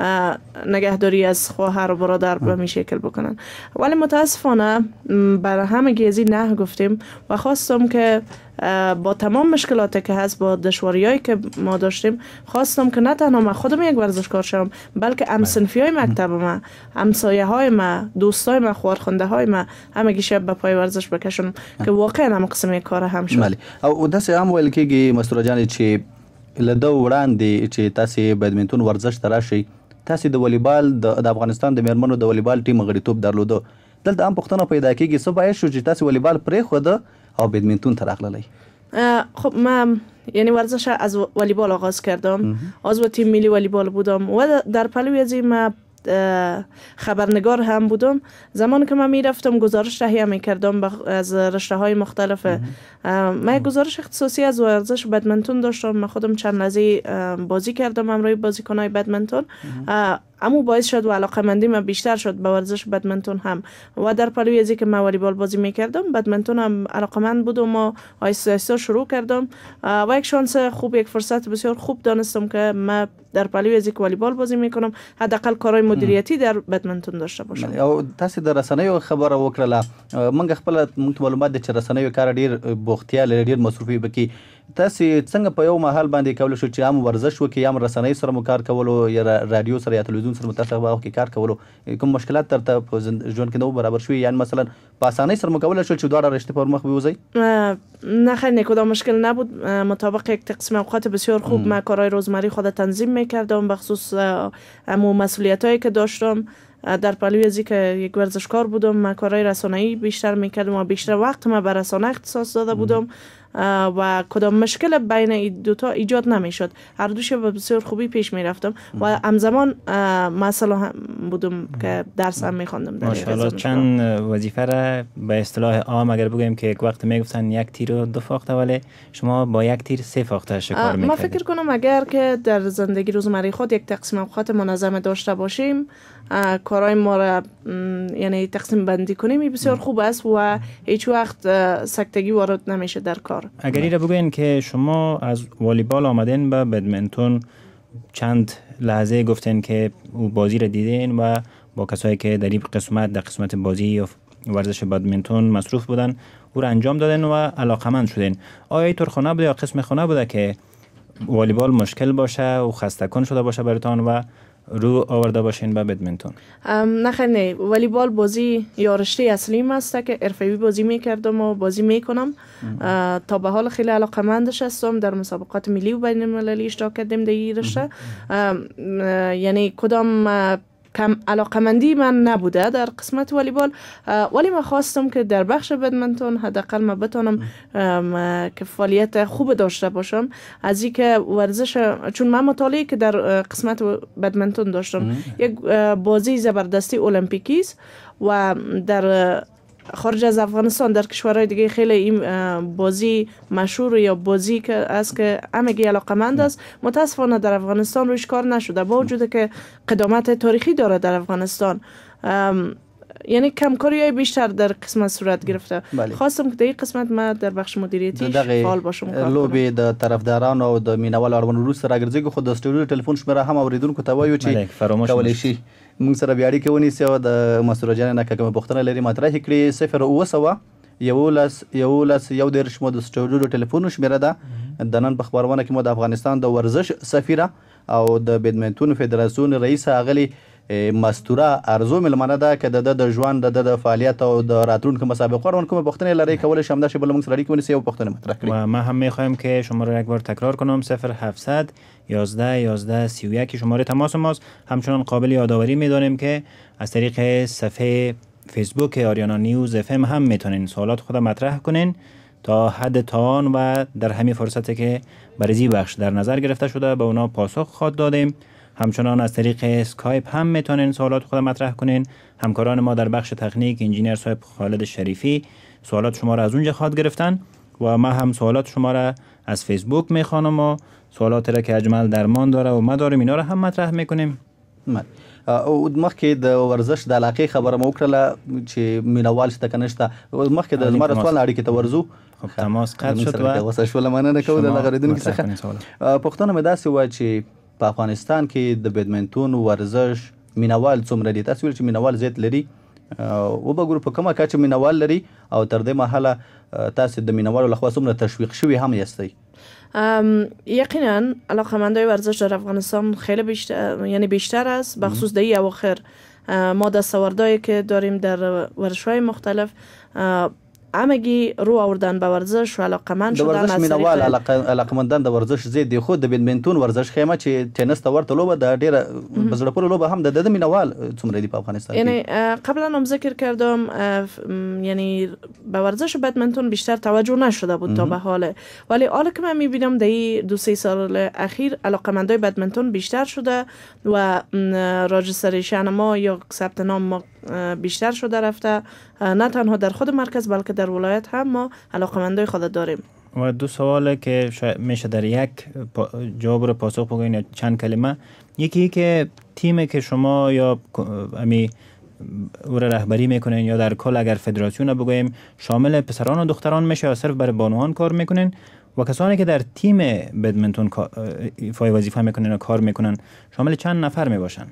نگهداری از خواهر و برادر به می شکل بکنن. ولی متاسفانه برای همه گیزی نه گفتیم و خواستم که با تمام مشکلاتی که هست، با دشواریایی که ما داشتیم، خواستم که نه تنها من خودم یک ورزشکار شم، بلکه همسنفی های مکتب ما، همسایه های ما، دوستای ما، خوارخونده های ما، همه گیشه به پای ورزش بکشن که واقعا هم قسم کار هم شد. او داسې هم ویل کېږي مستوره جان چې له ده وړاندې چې تاسې بدمنټون ورزش ته راشئ، تاسې د والیبال د افغانستان د میرمنو د والیبال ټیم غړیتوب درلوده. دلته هم پوښتنه پیدا کېږي څه باعث شو چې تاسې والیبال پرېښوده او بدمنټون ته راغللی؟ خب من یعنی ورزش از والیبال آغاز کردم، عضو تیم ملی والیبال بودم و در پهلوی از این من خبرنگار هم بودم. زمانی که من میرفتم گزارش تهیه میکردم از رشته های مختلف. من گزارش اختصاصی از ورزش بدمنتون داشتم، من خودم چند لحظه بازی کردم همراه بازیکن‌های بدمنتون، اما باعث شد و علاقه‌مندی من بیشتر شد به ورزش بدمنتون هم. و در پهلوی از اینکه من والیبال بازی میکردم، بدمنتون هم علاقه‌مند بودم و آهسته آهسته شروع کردم و یک شانس خوب، یک فرصت بسیار خوب دانستم که من در پهلوی از اینکه والیبال بازی میکنم حداقل کارهای مدیریتی در بدمنتون داشته باشم. او تاسې د رسنیو خبره وکړه، موږ خپل موږ معلومات د رسنیو کار ډیر بوختیا لري، ډیر مصرفي بکی. تاسې څنګه په یو محل باندې کول شو چې هم ورزش وکړي، هم رسنۍ سره مو کار کولو، یا رادیو سره یا تلویزیون سره مو تاسو هغه کې کار کولو، کوم مشکلات درته په ژوند کې نو برابر شوي؟ یعنی مثلا په اسانۍ سره مو کولی شول چې دواړه رشته پر مخ بوځئ؟ نه خیلی کدام مشکل نبود. مطابق یک تقسیم اوقات بسیار خوب من کارهای روزمره خود تنظیم میکردم، بخصوص امو مسئولیتایی که داشتم. در پهلوی از اینکه یک ورزشکار بودم، من کارهای رسانه‌ای بیشتر میکردم و بیشتر وقت من به رسانه اختصاص داده بودم و کدام مشکل بین این دوتا ایجاد نمیشد، هر دوش به بسیار خوبی پیش میرفتم و همزمان مسئله هم بودم که درس هم میخواندم. ماشاءالله. چند وظیفه را به اصطلاح عام اگر بگویم که یک وقت میگفتن یک تیر رو دو فاخته، ولی شما با یک تیر سه فاخته شکار میکردید. ما فکر کنم اگر که در زندگی روزمره خود یک تقسیم اوقات منظم داشته باشیم، کارهای ما را یعنی تقسیم بندی کنیم، بسیار خوب است و هیچ وقت سکتگی وارد نمیشه در کار. اگر این را بگوین که شما از والیبال آمدین به بدمنتون، چند لحظه گفتین که او بازی را دیدین و با کسایی که در این قسمت در قسمت بازی یا ورزش بدمنتون مصروف بودن او را انجام دادن و علاقمند شدین. آیا اینطور خانه بوده یا قسم خانه بوده که والیبال مشکل باشه و خسته کن شده باشه براتون و رو آورده باشین به بدمنتون؟ نه خیلی نه. والیبال بازی یا رشته اصلیم است که حرفه‌ای بازی میکردم و بازی میکنم. تا به حال خیلی علاقه‌مندش هستم، در مسابقات ملی و بین المللی اشتراک کردیم در این رشته. یعنی کدام کم علاقه‌مندی من نبوده در قسمت والیبال، ولی من خواستم که در بخش بدمنتون حداقل من بتونم که فعالیت خوب داشته باشم. از اینکه ورزش، چون من مطالعه که در قسمت بدمنتون داشتم، یک بازی زبردستی المپیکی است و در خارج از افغانستان در کشورهای دیگه خیلی این بازی مشهور یا بازی که است که همگی علاقه‌مند است. متاسفانه در افغانستان روش کار نشده، با وجود که قدامت تاریخی داره در افغانستان. یعنی کمکاری های بیشتر در قسمت صورت گرفته. بله. خواستم که در این قسمت ما در بخش مدیریتیش فعال باشم. لوبي د طرفدارانو او د مینوال اړوند وروسته راګرځي خو د سټوډیو ټلیفون شمیره هم اوریدونکو ته وایو چې کولای شي موږ سره بیا اړیکه ونیسي او د مسرور جان نه کومه پوښتنه لري مطرح کړي صفر اوه سوه یولس یولس یو دېرش مو د سټوډیو ټلیفون شمیره ده. د نن په خبرونه کې مو د افغانستان د ورزش سفیره او د بدمنټون فدراسیون رئیس اغلی مستوره ارزو ملمنه ده که د د ژوند د فعالیت او د راتلونکو مسابقو اړوند کومه پوښتنه لري کولای شم داسې بل موږ سره اړیکه ونیسي او پوښتنه مطرح کړي. و ما هم میخوایم که شما را یک بار تکرار کنم صفر هفتصد یازده یازده سی و یک شماره تماس ماست. همچنان قابل یادآوری میدانیم که از طریق صفحه فیسبوک آریانا نیوز اف ام هم میتونین سوالات خود مطرح کنین تا حد توان و در همین فرصتی که برای بخش در نظر گرفته شده به اونا پاسخ خواهد دادیم. همچنان از طریق اسکایپ هم میتونین سوالات خود مطرح کنین. همکاران ما در بخش تکنیک انجینیر صاحب خالد شریفی سوالات شما را از اونجا خواهد گرفتن و ما هم سوالات شما را از فیسبوک میخوانم و سوالات را که اجمل درمان داره و ما داریم اینا را هم مطرح میکنیم. او مخکې د ورزش د علاقې خبره مو وکړله چې مینوال شته که نشته. مخکې د زما رسوال اړیکې ته ورځو. خب تماس قطع شد و غوسه شوله مننه کوو د اورېدونکي څخه. پوښتنه مې داسې وه چې په افغانستان کې د بدمنټون ورزش مینوال څومره دي؟ تاسو ویل چې مینوال زیات لري و به ګورو په کومه کچه مینوال لري او تر دې مهاله تاسو د مینوالو لخوا څومره تشویق شوي هم یاستئ؟ یقینا علاقمندای ورزش در افغانستان خیلی بیشتر یعنی بیشتر است بخصوص در این اواخر. ما دستاوردهایی که داریم در ورزش‌های مختلف همگی رو آوردن به ورزش و علاقمند شدن. د ورزش مینوال علاقمندان د ورزش زیات دي خو د بدمنټون ورزش خیمه چې تنس ته ورته لوبه د ډیره بزړه پورې لوبه هم د د مینوال څومره دي په افغانستان کې؟ یعنی قبلا هم ذکر کردم یعنی به ورزش بدمنټون بیشتر توجه نشده بود تا به حال، ولی حالا که من میبینم در این دو سه سال اخیر علاقمندای بدمنټون بیشتر شده و راجستریشن ما یا ثبت نام ما بیشتر شده رفته، نه تنها در خود مرکز بلکه در ولایت هم ما علاقمندای خود داریم. و دو سواله که میشه در یک جواب رو پاسخ بگوین یا چند کلمه. یکی که تیم که شما یا امی او را رهبری میکنین یا در کل اگر فدراسیون بگویم شامل پسران و دختران میشه یا صرف برای بانوان کار میکنین و کسانی که در تیم بدمنتون ایفای وظیفه میکنین و کار میکنن شامل چند نفر میباشن؟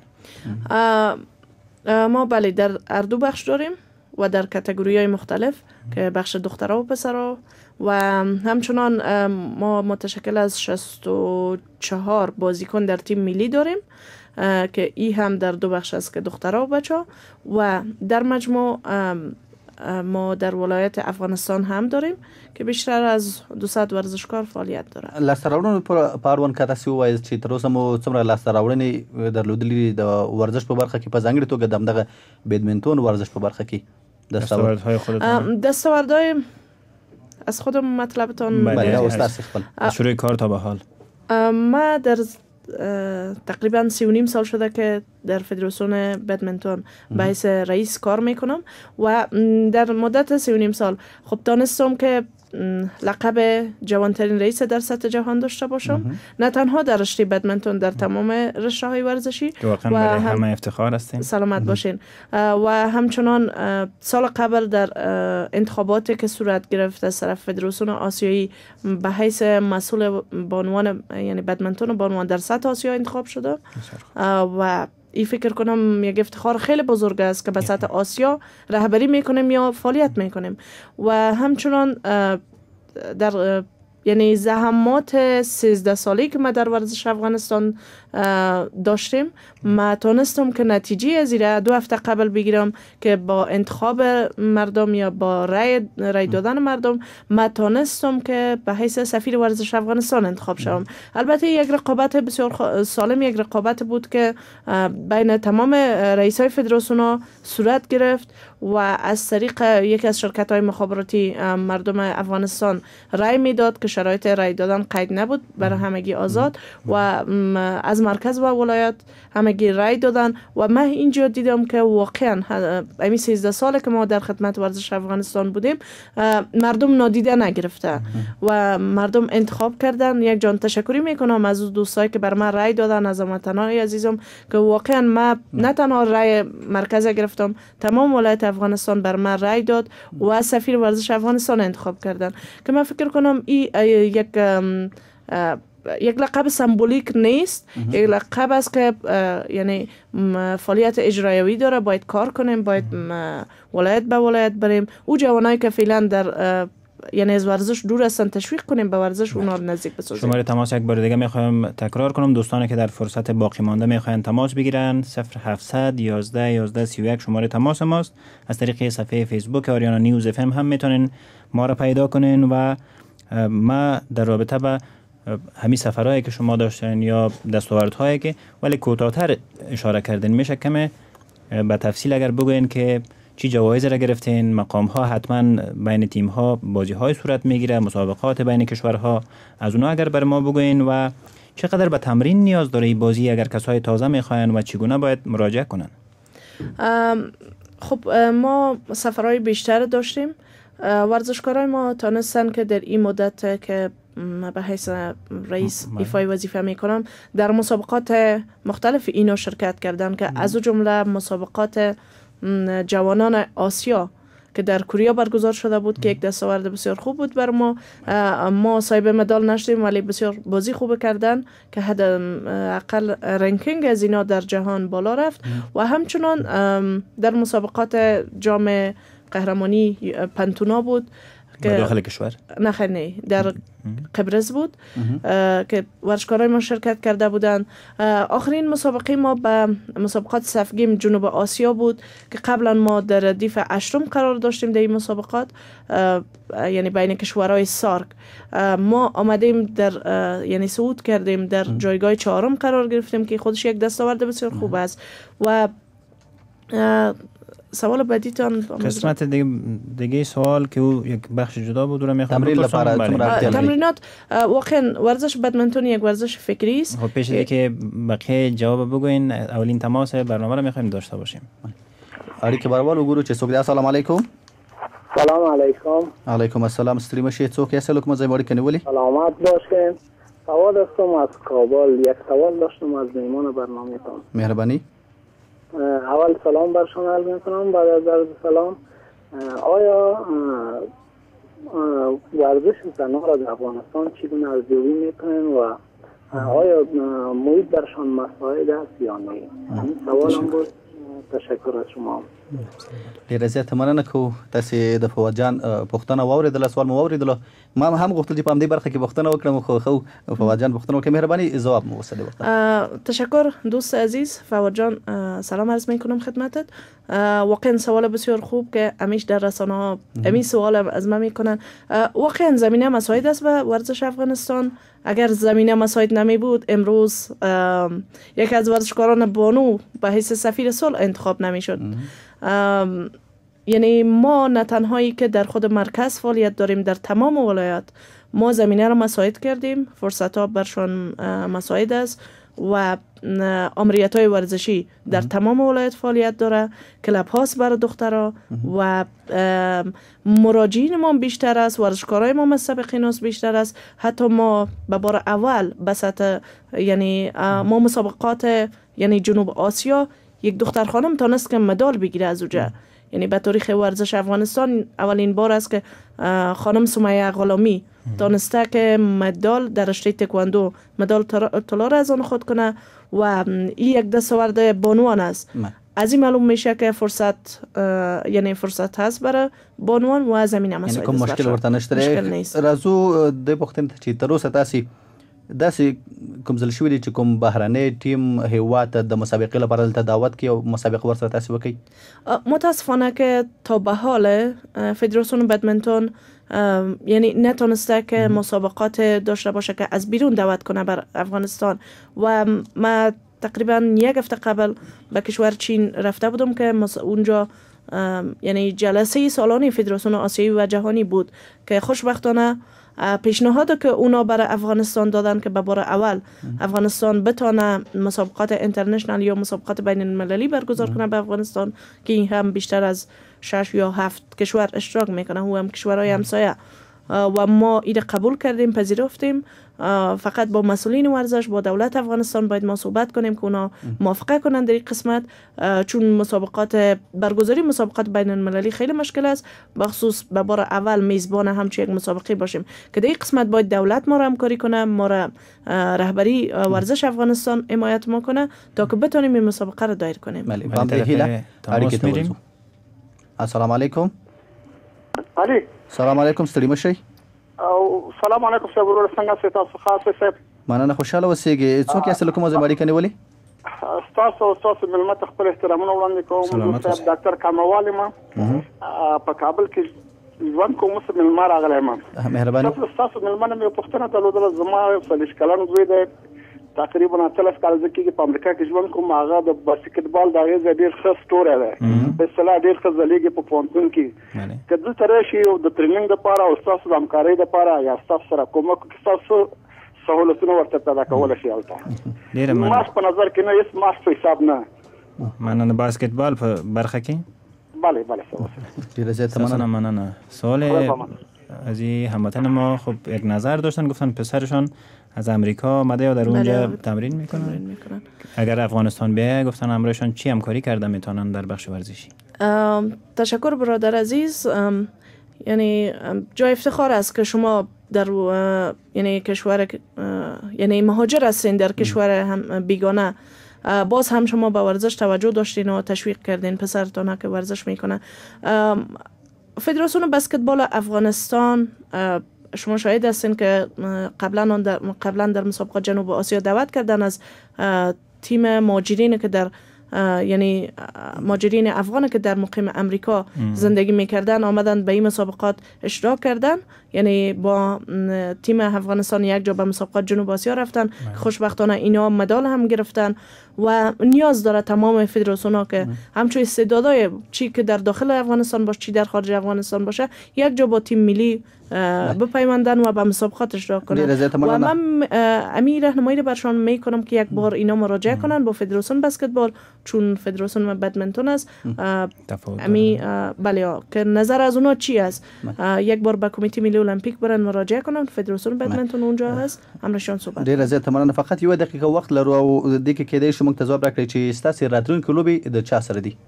ما بله در هر دو بخش داریم و در کاتگوری های مختلف که بخش دخترها و پسرها و همچنان ما متشکل از شصت و چهار بازیکن در تیم ملی داریم که ای هم در دو بخش است که دخترها و بچه و در مجموع ما در ولایت افغانستان هم داریم که بیشتر از دویست ورزشکار فعالیت داره. لاسته راوړنو په اړوند که تاسو ووایاست چې تر اوسه مو څومره لاسته راوړنې درلودلي د ورزش په برخه کې په ځانګړې توګه د همدغه بدمنټون ورزش په برخه کې دستاوردهای خودتان؟ دستاوردهای از خودم مطلبتان؟ بله استاد خپل شروع کار تا به حال. ما در تقریبا سی و نیم سال شده که در فدراسیون بدمنتون به حیث رئیس کار میکنم و در مدت سی و نیم سال خب دانستم که لقب جوانترین رئیس در سطح جهان داشته باشم، نه تنها در رشته بدمنتون در تمام رشته های ورزشی و هم همه افتخار هستیم. سلامت باشین. و همچنان سال قبل در انتخاباتی که صورت گرفت از طرف فدراسیون آسیایی به حیث مسئول بانوان یعنی بدمنتون و بانوان در سطح آسیا انتخاب شده و این فکر کنم یک افتخار خیلی بزرگ است که به سطح آسیا رهبری میکنیم یا فعالیت میکنیم و همچنان در یعنی زحمات سیزده سالی که ما در ورزش افغانستان داشتیم ما تونستم که نتیجه زیر دو هفته قبل بگیرم که با انتخاب مردم یا با رای, رای دادن مردم ما تونستم که به حیث سفیر ورزش افغانستان انتخاب شوم. البته یک رقابت بسیار سالم، یک رقابت بود که بین تمام رئیسای فدراسیون صورت گرفت و از طریق یکی از شرکت های مخابراتی مردم افغانستان رای میداد که شرایط رای دادن قید نبود، برای همگی آزاد و از مرکز و ولایت همگی رای دادن. و من اینجا دیدم که واقعا همین سیزده ساله که ما در خدمت ورزش افغانستان بودیم مردم نادیده نگرفته و مردم انتخاب کردن. یک جان تشکری میکنم از اون دوستایی که بر من رای دادن، از هموطنان عزیزم که واقعا من نه تنها رای مرکز گرفتم، تمام ولایت افغانستان بر من رای داد و سفیر ورزش افغانستان انتخاب کردن که من فکر کنم این یک یک لقب سمبولیک نیست، یک لقب است که یعنی فعالیت اجرایی داره، باید کار کنیم، باید ولایت به ولایت بریم، او جوانایی که فعلا در یعنی از ورزش دور هستن تشویق کنیم به ورزش، اونا رو نزدیک بسازیم. شماره تماس یک بار دیگه میخوایم تکرار کنم، دوستانی که در فرصت باقی مانده میخواین تماس بگیرن صفر هفتصد یازده یازده سی و یک شماره تماس ماست. از طریق صفحه فیسبوک آریانا نیوز اف ام هم میتونین ما را پیدا کنین و ما در رابطه با همین سفرهایی که شما داشتین یا دستاوردهایی که ولی کوتاه‌تر اشاره کردین، میشه کمه به تفصیل اگر بگوین که چی جوایز را گرفتین؟ مقام ها حتما بین تیم ها بازی های صورت میگیره، مسابقات بین کشورها، از اونها اگر بر ما بگوین و چقدر به تمرین نیاز داره این بازی اگر کسای تازه میخواین و چگونه باید مراجعه کنن؟ خب ما سفرهای بیشتر داشتیم. ورزشکارای ما تانستن که در این مدت که به حیث رئیس ایفای وظیفه میکنم در مسابقات مختلف اینا شرکت کردن که از جمله مسابقات جوانان آسیا که در کره برگزار شده بود که یک دستاورد بسیار خوب بود بر ما. ما صاحب مدال نشدیم ولی بسیار بازی خوب کردن که حد اقل رنکینگ از اینا در جهان بالا رفت. و همچنان در مسابقات جام قهرمانی پنتونا بود که داخل کشور نه خیر نه در قبرس بود که ورزشکارای ما شرکت کرده بودند. آخرین مسابقه ما به مسابقات سفگیم جنوب آسیا بود که قبلا ما در ردیف اشتم قرار داشتیم در این مسابقات، یعنی بین کشورهای سارک. ما آمدیم در یعنی صعود کردیم، در جایگاه چهارم قرار گرفتیم که خودش یک دستاورد بسیار خوب است. و سوال بعدی تان قسمت دیگه دیگه سوال که او یک بخش جدا بود رو میخوام تمرین لپاره تمرینات واقعا ورزش بدمنتون یک ورزش فکری است. خب پیش از که بقیه جواب بگوین اولین تماس برنامه رو میخوایم داشته باشیم. آری که برابر وګورو چې څوک دی. السلام علیکم. سلام علیکم. علیکم السلام. ستریم شي څوک یې سلام کوم ځای وړي کني ولي. سلامت باشین. سوال داشتم از کابل، یک سوال داشتم از میهمان برنامه‌تان. مهربانی. اول سلام بر شما عرض می‌کنم. بعد از عرض سلام، آیا ورزش زنان را در افغانستان چگونه ارزیابی می‌کنین و آیا محیط برشان مساعد است یا نه؟ این سوالم بود. تشکر از شما. ډیره زیاته مننه کوو. تاسې د فواد جان پوښتنه واورېدله، سوال مو واورېدله. ما هم غوښتل چې په همدې برخه کې پوښتنه وکړم، خو خو فواد جان پوښتنه وکړه. مهرباني جواب مو وسه وکړه. تشکر دوست عزیز فواد جان، سلام عرض میکنم خدمتت. واقعا سوال بسیار خوب که همیشه در رسانه ها همین سوال از ما میکنن. واقعا زمینه مساعد است به ورزش افغانستان. اگر زمینه مساعد نمی بود امروز یکی از ورزشکاران بانو به حیث سفیر صلح انتخاب نمی شد. یعنی ما نه تنهایی که در خود مرکز فعالیت داریم، در تمام ولایات ما زمینه را مساعد کردیم، فرصت ها برشان مساعد است و آمریت های ورزشی در تمام ولایت فعالیت داره، کلاب هاست برای دخترها و مراجعین ما بیشتر است، ورزشکارای ما مسابقین است بیشتر است. حتی ما به بار اول به سطح یعنی ما مسابقات یعنی جنوب آسیا یک دختر خانم تانست که مدال بگیره از اونجا. یعنی به تاریخ ورزش افغانستان اولین بار است که خانم سمیه غلامی تانسته که مدال در رشته تکواندو مدال طلا را از آن خود کنه و این یک دستاورد بانوان است. از این معلوم میشه که فرصت یعنی فرصت هست برای بانوان و زمینه مساعد است. یعنی کوم مشکل ورته نشته. راځو د پښتنې چې تر اوسه تاسې داسې کوم ځل شوي دي چې کوم بهرنی ټیم هیواد ته د مسابقې لپاره دلته دعوت کړي او مسابقه ورسره تاسې وکړي؟ متاسفانه که تا به حال فدراسیون بدمنتون یعنی نتونسته که مسابقات داشته باشه که از بیرون دعوت کنه بر افغانستان. و ما تقریبا یک هفته قبل به کشور چین رفته بودم که اونجا یعنی جلسه سالانه فدراسیون آسیایی و جهانی بود که خوشبختانه پیشنهاد که اونا برای افغانستان دادن که به بار اول افغانستان بتونه مسابقات اینترنشنال یا مسابقات بین المللی برگزار کنه به افغانستان که این هم بیشتر از شش یا هفت کشور اشتراک میکنه، او هم کشورهای همسایه، و ما این قبول کردیم، پذیرفتیم. فقط با مسئولین ورزش، با دولت افغانستان باید ما صحبت کنیم که اونا موافقه کنند در این قسمت، چون مسابقات برگزاری مسابقات بین المللی خیلی مشکل است، بخصوص به بار اول میزبان همچین یک مسابقه باشیم که در این قسمت باید دولت ما را همکاری کنه، ما را رهبری ورزش افغانستان حمایت ما کنه تا که بتونیم این مسابقه را دایر کنیم. بله. السلام علیکم. علی سلام علیکم، ستړي مشئ. او سلام علیکم صاحب، ورور څنګه ستاسو تاسو خاصه صاحب؟ مننه، خوشاله اوسئ. څوک یاست، له کومه ځایه اړیکه نیولې؟ تاسو تاسو ملمت خپل احترامونه وړاندې کوم. صاحب ډاکټر کامروال ما په کابل کې ژوند کوم، اوس ملما راغلی ما. مهرباني. تاسو ملمنه مې پوښتنه درلودله، زما څلوېښت کلن زوی دی، تقریبا اتلس کال کې په امریکا کې ژوند کوم. هغه د باسکټبال د هغې ډېر ښه ستوری دی، په اصطلاح ډېر ښه ځلیږي په پوهنتون کې. که دلته راشي د ټرېننګ دپاره او ستاسو د همکارۍ دپاره یا ستاسو سره کومک وکړي، ستاسو سهولتونه ورته پیدا کولی شي. هلته معاش په نظر کې نه، هېڅ معاش په حساب نه. مننه. باسکتبال په برخه کې؟ بله بله. ډېره زیاته مننه. مننه. سوال از این هموطن ما خب یک نظر داشتن، گفتن پسرشان از امریکا آمده یا در اونجا تمرین میکنن. اگر افغانستان بیایه گفتن همراهشان چی همکاری کرده میتونن در بخش ورزشی؟ تشکر برادر عزیز. یعنی جای افتخار است که شما در یعنی کشور یعنی مهاجر هستین در کشور هم بیگانه، باز هم شما به ورزش توجه داشتین و تشویق کردین پسرتان که ورزش میکنه. فدراسیون بسکتبال افغانستان شما شاهد هستین که قبلا در قبلا در مسابقات جنوب آسیا دعوت کردن از تیم مهاجرین که در یعنی مهاجرین افغان که در مقیم امریکا زندگی میکردن آمدن به این مسابقات اشتراک کردن. یعنی با تیم افغانستان یک جا به مسابقات جنوب آسیا رفتن. خوشبختانه اینا مدال هم گرفتن و نیاز داره تمام فدراسیون‌ها که همچون استعدادای چی که در داخل افغانستان باشه چی در خارج افغانستان باشه یک جا با تیم ملی بپیوندن و به مسابقات اشتراک کنن. و من امی راهنمایی برشان میکنم که یک بار اینا مراجعه کنن با فدراسیون بسکتبال، چون فدراسیون بدمنتون است. امی بله که نظر از اونا چی است، یک بار با کمیته ملی المپیک برن مراجعه کنن، فدراسیون بدمنتون اونجا هست، همراهشان صحبت. ډیره زیاته مننه. فقط یو دقیقه وخت لرو او د کې کېدای شي موږ ته ځواب راکړئ چې ستاسو راتلونکي لوبې د چا سره دي؟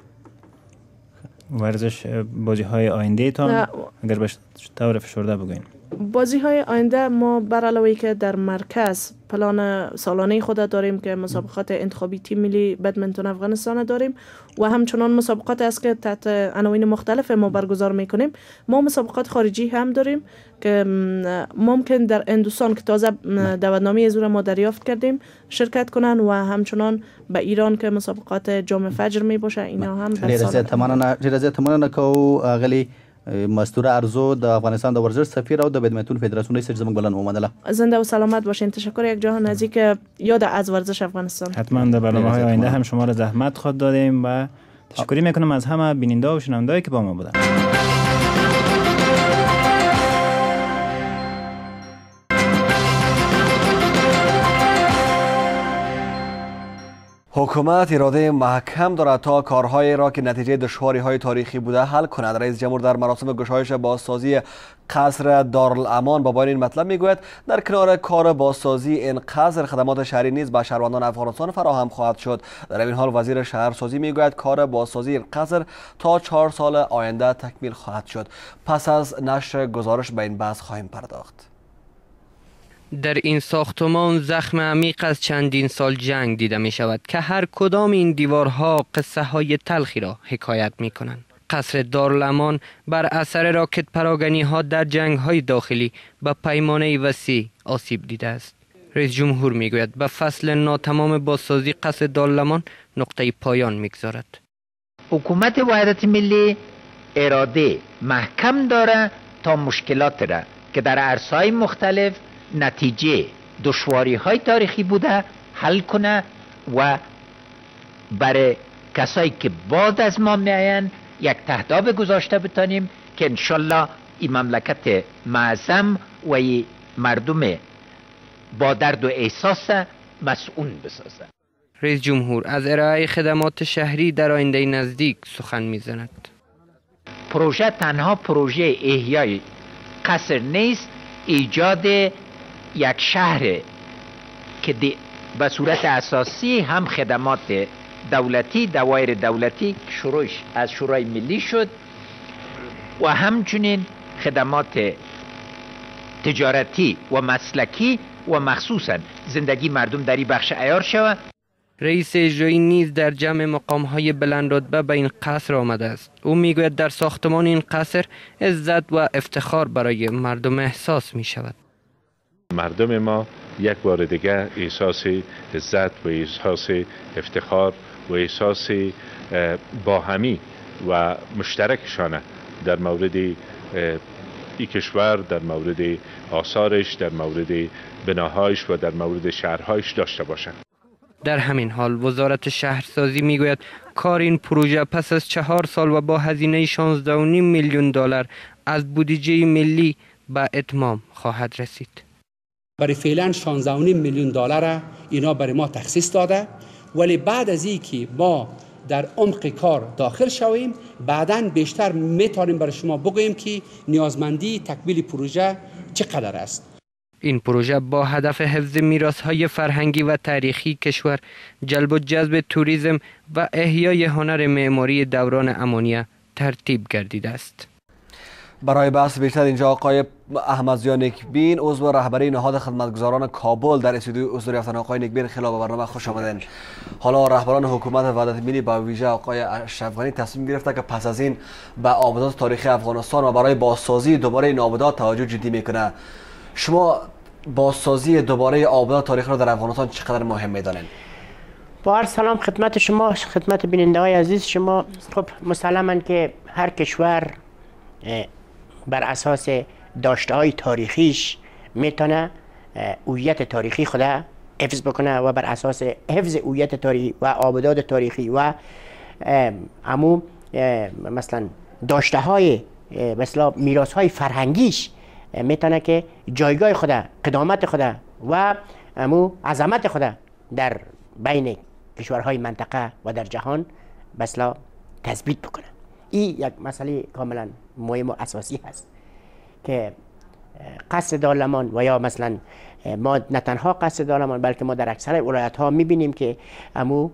ورزش بازی های آینده تان اگر به طور فشرده بگوین. بازی های آینده ما بر علاوه که در مرکز پلان سالانه خود داریم که مسابقات انتخابی تیم ملی بدمنتون افغانستان داریم و همچنان مسابقات است که تحت عناوین مختلف ما برگزار میکنیم. ما مسابقات خارجی هم داریم که ممکن در هندوستان که تازه دعوتنامه از ما دریافت کردیم شرکت کنن و همچنان به ایران که مسابقات جام فجر می باشه اینا هم در سال تمانا جرزه تمانا کو غلی مستوره ارزو د افغانستان د ورزش سفیر او د بدمنتون فدراسیون رئیس زموږ بلنه ومنله. زنده و سلامت باشین. تشکر. یک جهان نزدیک یاد از ورزش افغانستان. حتما در برنامه‌های آینده هم شما را زحمت خود دادیم و تشکری میکنم از همه بیننده و شنونده که با ما بودن. حکومت اراده محکم دارد تا کارهایی را که نتیجه دشواری‌های تاریخی بوده حل کند. رئیس جمهور در مراسم گشایش بازسازی قصر دارالامان با بیان این مطلب میگوید در کنار کار بازسازی این قصر خدمات شهری نیز به شهروندان افغانستان فراهم خواهد شد. در این حال وزیر شهرسازی میگوید کار بازسازی این قصر تا چهار سال آینده تکمیل خواهد شد. پس از نشر گزارش به این بحث خواهیم پرداخت. در این ساختمان زخم عمیق از چندین سال جنگ دیده می شود که هر کدام این دیوارها قصه های تلخی را حکایت می کنند. قصر دارالامان بر اثر راکت پراگنی ها در جنگ های داخلی به پیمانه وسیع آسیب دیده است. رئیس جمهور می گوید به فصل ناتمام بازسازی قصر دارالامان نقطه پایان می گذارد. حکومت وحدت ملی اراده محکم داره تا مشکلات را که در عرصه‌های مختلف نتیجه دشواری های تاریخی بوده حل کنه و برای کسایی که بعد از ما میاین یک تهداب گذاشته بتانیم که انشالله این مملکت معظم و این مردم با درد و احساس مسئول بسازد. رئیس جمهور از ارائه خدمات شهری در آینده نزدیک سخن می‌زند. پروژه تنها پروژه احیای قصر نیست، ایجاد یک شهر که به صورت اساسی هم خدمات دولتی، دوایر دولتی شروعش از شورای ملی شد و همچنین خدمات تجارتی و مسلکی و مخصوصا زندگی مردم در این بخش عیار شود. رئیس اجرایی نیز در جمع مقام‌های بلند رتبه به این قصر آمده است. او میگوید در ساختمان این قصر عزت و افتخار برای مردم احساس می شود. مردم ما یک بار دیگر احساس عزت و احساس افتخار و احساس باهمی و مشترکشانه در مورد این کشور، در مورد آثارش، در مورد بناهایش و در مورد شهرهایش داشته باشند. در همین حال وزارت شهرسازی میگوید کار این پروژه پس از چهار سال و با هزینه شانزده و نیم میلیون دلار از بودجه ملی به اتمام خواهد رسید. برای فعلا شانزده و نیم میلیون دلار اینا برای ما تخصیص داده، ولی بعد از اینکه ما در عمق کار داخل شویم بعداً بیشتر میتونیم برای شما بگوییم که نیازمندی تکمیل پروژه چقدر است. این پروژه با هدف حفظ میراث‌های فرهنگی و تاریخی کشور، جلب و جذب توریسم و احیای هنر معماری دوران امانیه ترتیب گردیده است. برای بحث بیشتر اینجا آقای احمدزیا نیکبین عضو رهبری نهاد خدمتگزاران کابل در استودیو حضور یافتن. آقای نیکبین خیلی به برنامه خوش آمدین. حالا رهبران حکومت وحدت ملی با ویژه آقای اشرف غنی تصمیم گرفته که پس از این به آبادات تاریخی افغانستان و برای بازسازی دوباره این آبادات توجه جدی میکنه. شما بازسازی دوباره آبادات تاریخی را در افغانستان چقدر مهم میدانید؟ با عرض سلام خدمت شما، خدمت بیننده های عزیز شما. خب مسلماً که هر کشور بر اساس داشته های تاریخیش میتونه هویت تاریخی خدا حفظ بکنه و بر اساس حفظ هویت تاریخی و آبادات تاریخی و امو مثلا داشته های مثلا میراث های فرهنگیش میتونه که جایگاه خدا، قدامت خدا و امو عظمت خدا در بین کشورهای منطقه و در جهان مثلا تثبیت بکنه. این یک مسئله کاملا مهم و اساسی هست که قصر دارالمان و یا مثلا ما نه تنها قصر دارالمان بلکه ما در اکثر ولایت ها میبینیم که امو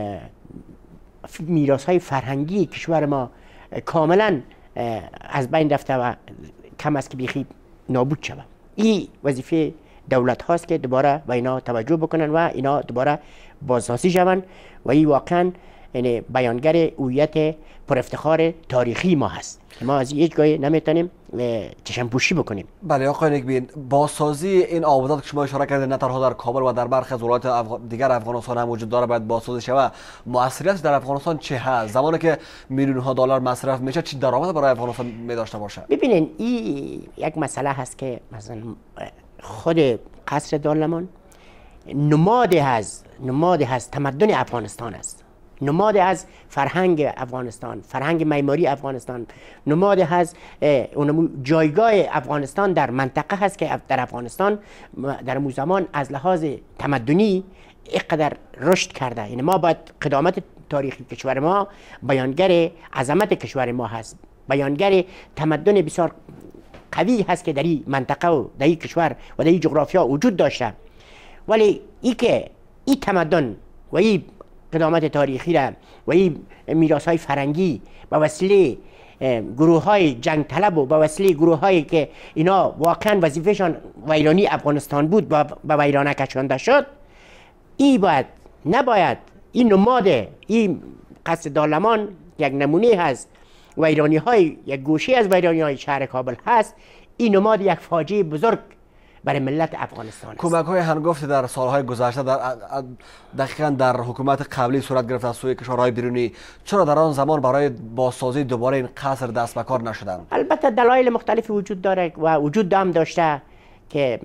میراث های فرهنگی کشور ما کاملا از بین رفته و کم است که بیخی نابود شود. این وظیفه دولت هاست که دوباره و اینا توجه بکنن و اینا دوباره بازسازی شوند و این واقعا یعنی بیانگر هویت پر افتخار تاریخی ما هست که ما از هیچ جای نمیتونیم چشم پوشی بکنیم. بله آقای نیکبین، بازسازی این آبادات که شما اشاره کردید نه تنها در کابل و در برخی از ولایات افغ... دیگر افغانستان هم وجود داره باید بازسازی شود. موثریت در افغانستان چه هست؟ زمانی که میلیون ها دلار مصرف میشه چه درآمد برای افغانستان می داشته باشه؟ ببینین این یک مسئله هست که مثلا خود قصر دارالمان نماد هست نماد هست تمدن افغانستان است، نماد از فرهنگ افغانستان، فرهنگ معماری افغانستان، نماد هست اون جایگاه افغانستان در منطقه هست که در افغانستان در اون زمان از لحاظ تمدنی اینقدر رشد کرده. یعنی ما باید قدامت تاریخی کشور ما بیانگر عظمت کشور ما هست، بیانگر تمدن بسیار قوی هست که در این منطقه و در این کشور و در این جغرافیا وجود داشته. ولی ای که این تمدن و این قدامت تاریخی را و این میراث های فرنگی به وسیله گروه های جنگ طلب و به وسیله گروه هایی که اینا واقعا وظیفهشان ویرانی افغانستان بود به ویرانه کشانده شد، این باید نباید این نماد این قصر دارالمان یک نمونه هست، ویرانی های یک گوشه از ویرانی های شهر کابل هست، این نماد یک فاجعه بزرگ برای ملت افغانستان است. کمک های هنگفت در سالهای گذشته در دقیقاً در حکومت قبلی صورت گرفت از سوی کشورهای بیرونی، چرا در آن زمان برای بازسازی دوباره این قصر دست به کار نشدند؟ البته دلایل مختلفی وجود داره و وجود هم داشته که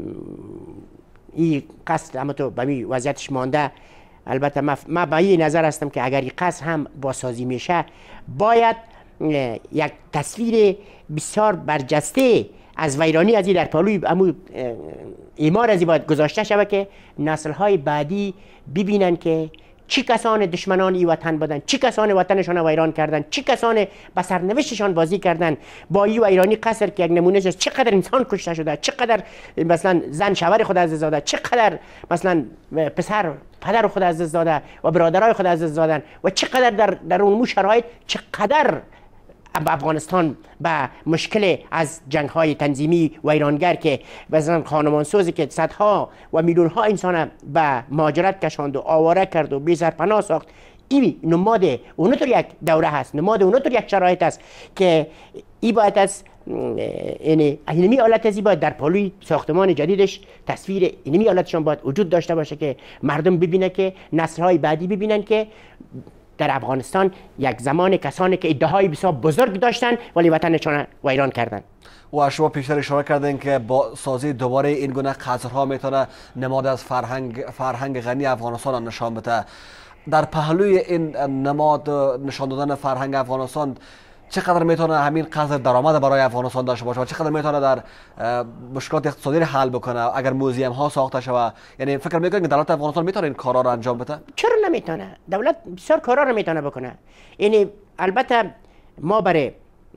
این قصر اما تو به وضعیتش مانده. البته ما به این نظر هستم که اگر این قصر هم بازسازی میشه باید یک تصویر بسیار برجسته از ویرانی از این در پالوی امو ایمار از این باید گذاشته شود که نسل های بعدی ببینن که چی کسان دشمنان ای وطن بودن، چی کسان وطنشان ویران کردن، چی کسان به سرنوشتشان بازی کردن. با ای ویرانی قصر که یک نمونه است، چقدر انسان کشته شده، چقدر مثلا زن شوهر خود از دست داده، چقدر مثلا پسر پدر خود از دست داده و برادرای خود از دست دادن و چقدر در در اون شرایط چقدر افغانستان به مشکل از جنگ های تنظیمی ویرانگر که مثلا خانمانسوزی که صدها و میلیون ها انسان به مهاجرت کشاند و آواره کرد و بی سرپناه ساخت، این نماد اونطور یک دوره هست، نماد اونطور یک شرایط است که ای باید از یعنی اینمی حالت ازی باید در پالوی ساختمان جدیدش تصویر اینمی حالتشان باید وجود داشته باشه که مردم ببینه، که نسل های بعدی ببینن که در افغانستان یک زمان کسانی که ادعای بسیار بزرگ داشتن ولی وطنشان ویران کردن. و شما پیشتر اشاره کردین که با سازی دوباره این گونه قصرها میتونه نماد از فرهنگ فرهنگ غنی افغانستان نشان بده. در پهلوی این نماد نشان دادن فرهنگ افغانستان چقدر میتونه همین قصر درآمد برای افغانستان داشته باشه و چقدر میتونه در مشکلات اقتصادی حل بکنه اگر موزیم ها ساخته شود؟ یعنی فکر میکنید که دولت افغانستان میتونه این کارا رو انجام بده؟ چرا نمیتونه؟ دولت بسیار کارا رو میتونه بکنه. یعنی البته ما برای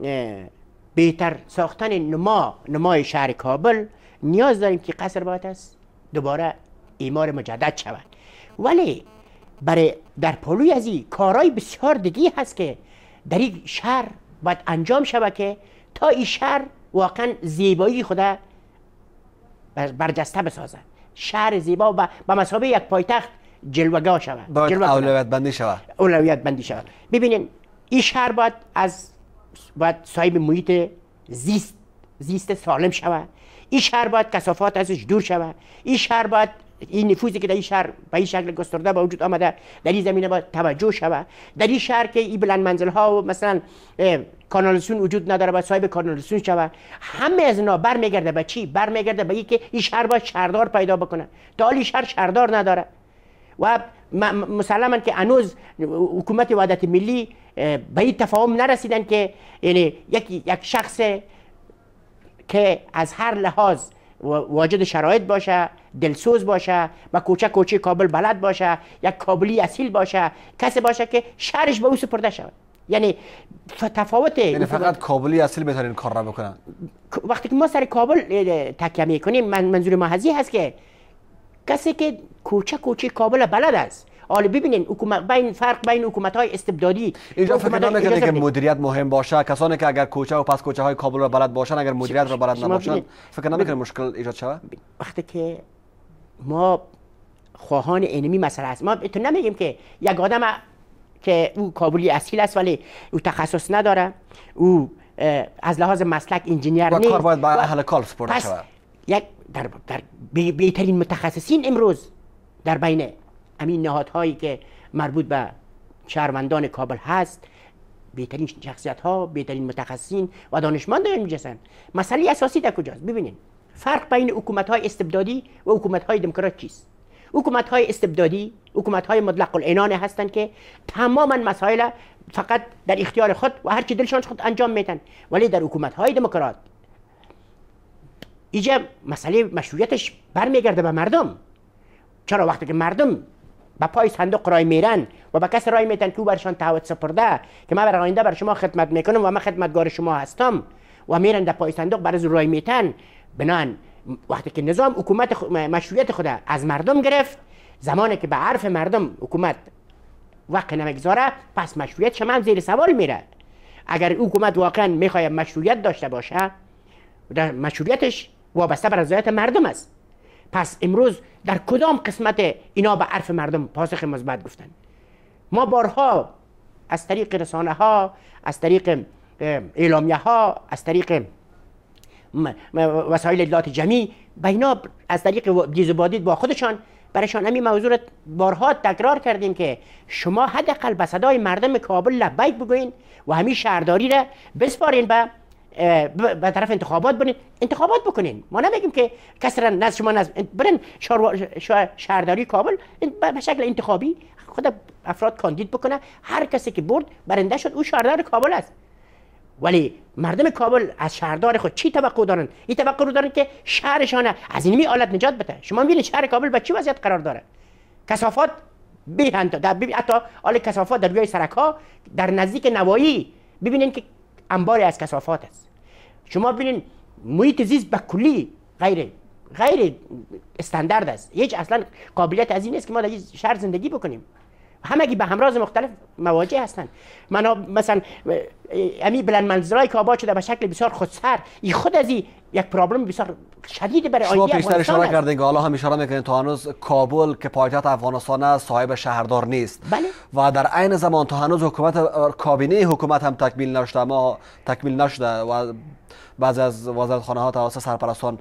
بهتر ساختن نما نمای شهر کابل نیاز داریم که قصر باید است دوباره اعمار مجدد شود، ولی برای در پالوی از این کارهای بسیار دیگه هست که در این شهر باید انجام شود که تا این شهر واقعا زیبایی خدا برجسته بسازه، شهر زیبا و به مثابه یک پایتخت جلوگاه شود، باید اولویت بندی شود. اولویت بندی شود. ببینین این شهر باید از باید صاحب محیط زیست زیست سالم شود، این شهر باید کثافات ازش دور شود، این شهر باید این نفوذی که در این شهر به این شکل گسترده به وجود آمده در این زمینه باید توجه شود. در این شهر که این بلند منزل ها و مثلا کانالیسیون وجود نداره باید صاحب کانالیسیون شود. همه از اینا برمیگرده به چی؟ برمیگرده به اینکه این شهر باید شهردار پیدا بکنه. تا حالی شهر شهردار نداره و مسلما که هنوز حکومت وحدت ملی به این تفاهم نرسیدن که یعنی یک یک شخص که از هر لحاظ واجد شرایط باشه، دلسوز باشه و کوچه کوچه کابل بلد باشه، یک کابلی اصیل باشه، کسی باشه که شهرش به او سپرده شود. یعنی تفاوت، یعنی فقط کابلی اصیل میتونن کار را بکنن. وقتی که ما سر کابل تکیه میکنیم من منظور ما هزی هست که کسی که کوچه کوچه کابل بلد است. حالا ببینین حکومت بین فرق بین حکومت‌های استبدادی اینجا فکر نمی‌کنید که مدیریت مهم باشه؟ کسانی که اگر کوچه و پس کوچه های کابل را بلد باشن اگر مدیریت را بلد نباشن فکر نمی‌کنید مشکل ایجاد شود؟ وقتی که ما خواهان اینمی مسئله است، ما تو نمیگیم که یک آدم که او کابلی اصیل است ولی او تخصص نداره، او از لحاظ مسلک انجینیر نیست و کار باید با اهل کار سپرده شود. یک در در بهترین متخصصین امروز در بین همین نهادهایی که مربوط به شهروندان کابل هست، بهترین شخصیت ها، بهترین متخصصین و دانشمندان میجسن. مسئله اساسی در کجاست؟ ببینید فرق بین حکومت های استبدادی و حکومت های دموکرات چیست؟ حکومت های استبدادی حکومت های مطلق العنان هستند که تماما مسائل فقط در اختیار خود و هر چی دلشان خود انجام میدن، ولی در حکومت های دموکرات اینجا مسئله مشروعیتش برمیگرده به مردم. چرا وقتی که مردم با پای صندوق رای میرن و با کسی رای میتن که او برشان تعهد سپرده که من برای آینده بر شما خدمت میکنم و من خدمتگار شما هستم و میرن در پای صندوق برای رای میتن، بنان وقتی که نظام حکومت خ... مشروعیت خود از مردم گرفت، زمانی که به عرف مردم حکومت وقت نمیگذاره پس مشروعیت شما هم زیر سوال میره. اگر حکومت واقعا میخواد مشروعیت داشته باشه، در مشروعیتش وابسته به رضایت مردم است. پس امروز در کدام قسمت اینا به عرف مردم پاسخ مثبت گفتن؟ ما بارها از طریق رسانه ها، از طریق اعلامیه ها، از طریق وسایل اطلاعات جمعی به اینا از طریق دیز و بادید با خودشان برایشان همین موضوع بارها تکرار کردیم که شما حداقل به صدای مردم کابل لبیک بگوین و همین شهرداری را بسپارین به به طرف انتخابات برین، انتخابات بکنین. ما نمیگیم که کسی را نزد شما نزد برین شهرداری کابل به شکل انتخابی خود افراد کاندید بکنه، هر کسی که برد برنده شد او شهردار کابل است. ولی مردم کابل از شهردار خود چی توقع دارن؟ این توقع رو دارن که شهرشان از این حالت نجات بده. شما میبینید شهر کابل به چه وضعیت قرار داره؟ کثافات بیهند در ببین حتی حال کثافات در روی سرک ها در نزدیک نوایی ببینید که انباری از کثافات است. شما ببینید محیط زیست به کلی غیر غیر استاندارد است. هیچ اصلا قابلیت از این نیست که ما در این شهر زندگی بکنیم. همگی به همراز مختلف مواجه هستند. من مثلا امی بلند منظرهای که آباد شده به شکل بسیار خودسر، این خود از این یک پرابلم بسیار شدید برای آینده افغانستان است. شما پیشتر اشاره کردین که حالا هم اشاره میکنین تا هنوز کابل که پایتخت افغانستان است صاحب شهردار نیست. بله. و در عین زمان تا هنوز حکومت کابینه حکومت هم تکمیل نشده، ما تکمیل نشده و بعضی از وزارتخانه ها توسط سرپرستان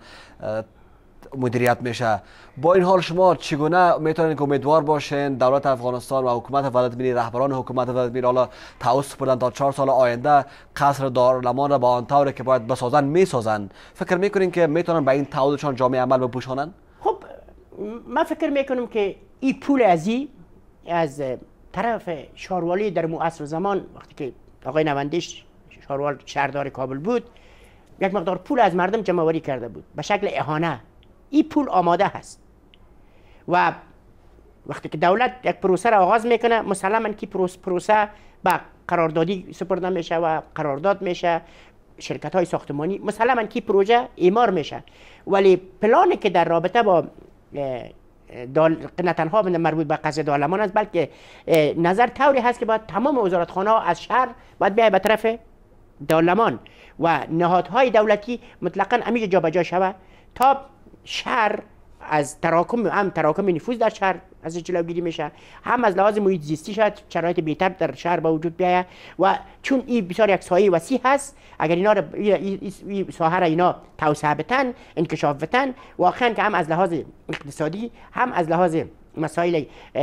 مدیریت میشه. با این حال شما چگونه میتونین که امیدوار باشین دولت افغانستان و حکومت ولادیمیر، رهبران حکومت ولادیمیر حالا توسط بودن تا چهار سال آینده قصر دارالمان را با آن طوری که باید بسازن میسازن؟ فکر میکنین که میتونن به این تعهدشان جامعه عمل بپوشانن؟ خب من فکر میکنم که این پول ازی از طرف شاروالی در مو عصر زمان وقتی که آقای نوندیش شاروال شهردار کابل بود یک مقدار پول از مردم جمع آوری کرده بود به شکل اهانه. این پول آماده هست و وقتی که دولت یک پروسه را آغاز میکنه مسلما که پروسه به قراردادی سپرده میشه و قرارداد میشه، شرکت های ساختمانی مسلما که پروژه اعمار میشه. ولی پلانی که در رابطه با دال... نه تنها مربوط به قصر دارالمان است بلکه نظر طوری هست که باید تمام وزارتخانه ها از شهر باید بیاید به طرف دارالمان و نهادهای دولتی مطلقا امیجا جابجا شود تا شهر از تراکم هم تراکم نفوذ در شهر از جلوگیری میشه، هم از لحاظ محیط زیستی شاید شرایط بهتر در شهر به وجود بیاید و چون این بسیار یک سایه وسیع هست اگر اینا را این ساحه را اینا توسعه بدن، انکشاف بدن، واقعا که هم از لحاظ اقتصادی هم از لحاظ مسائل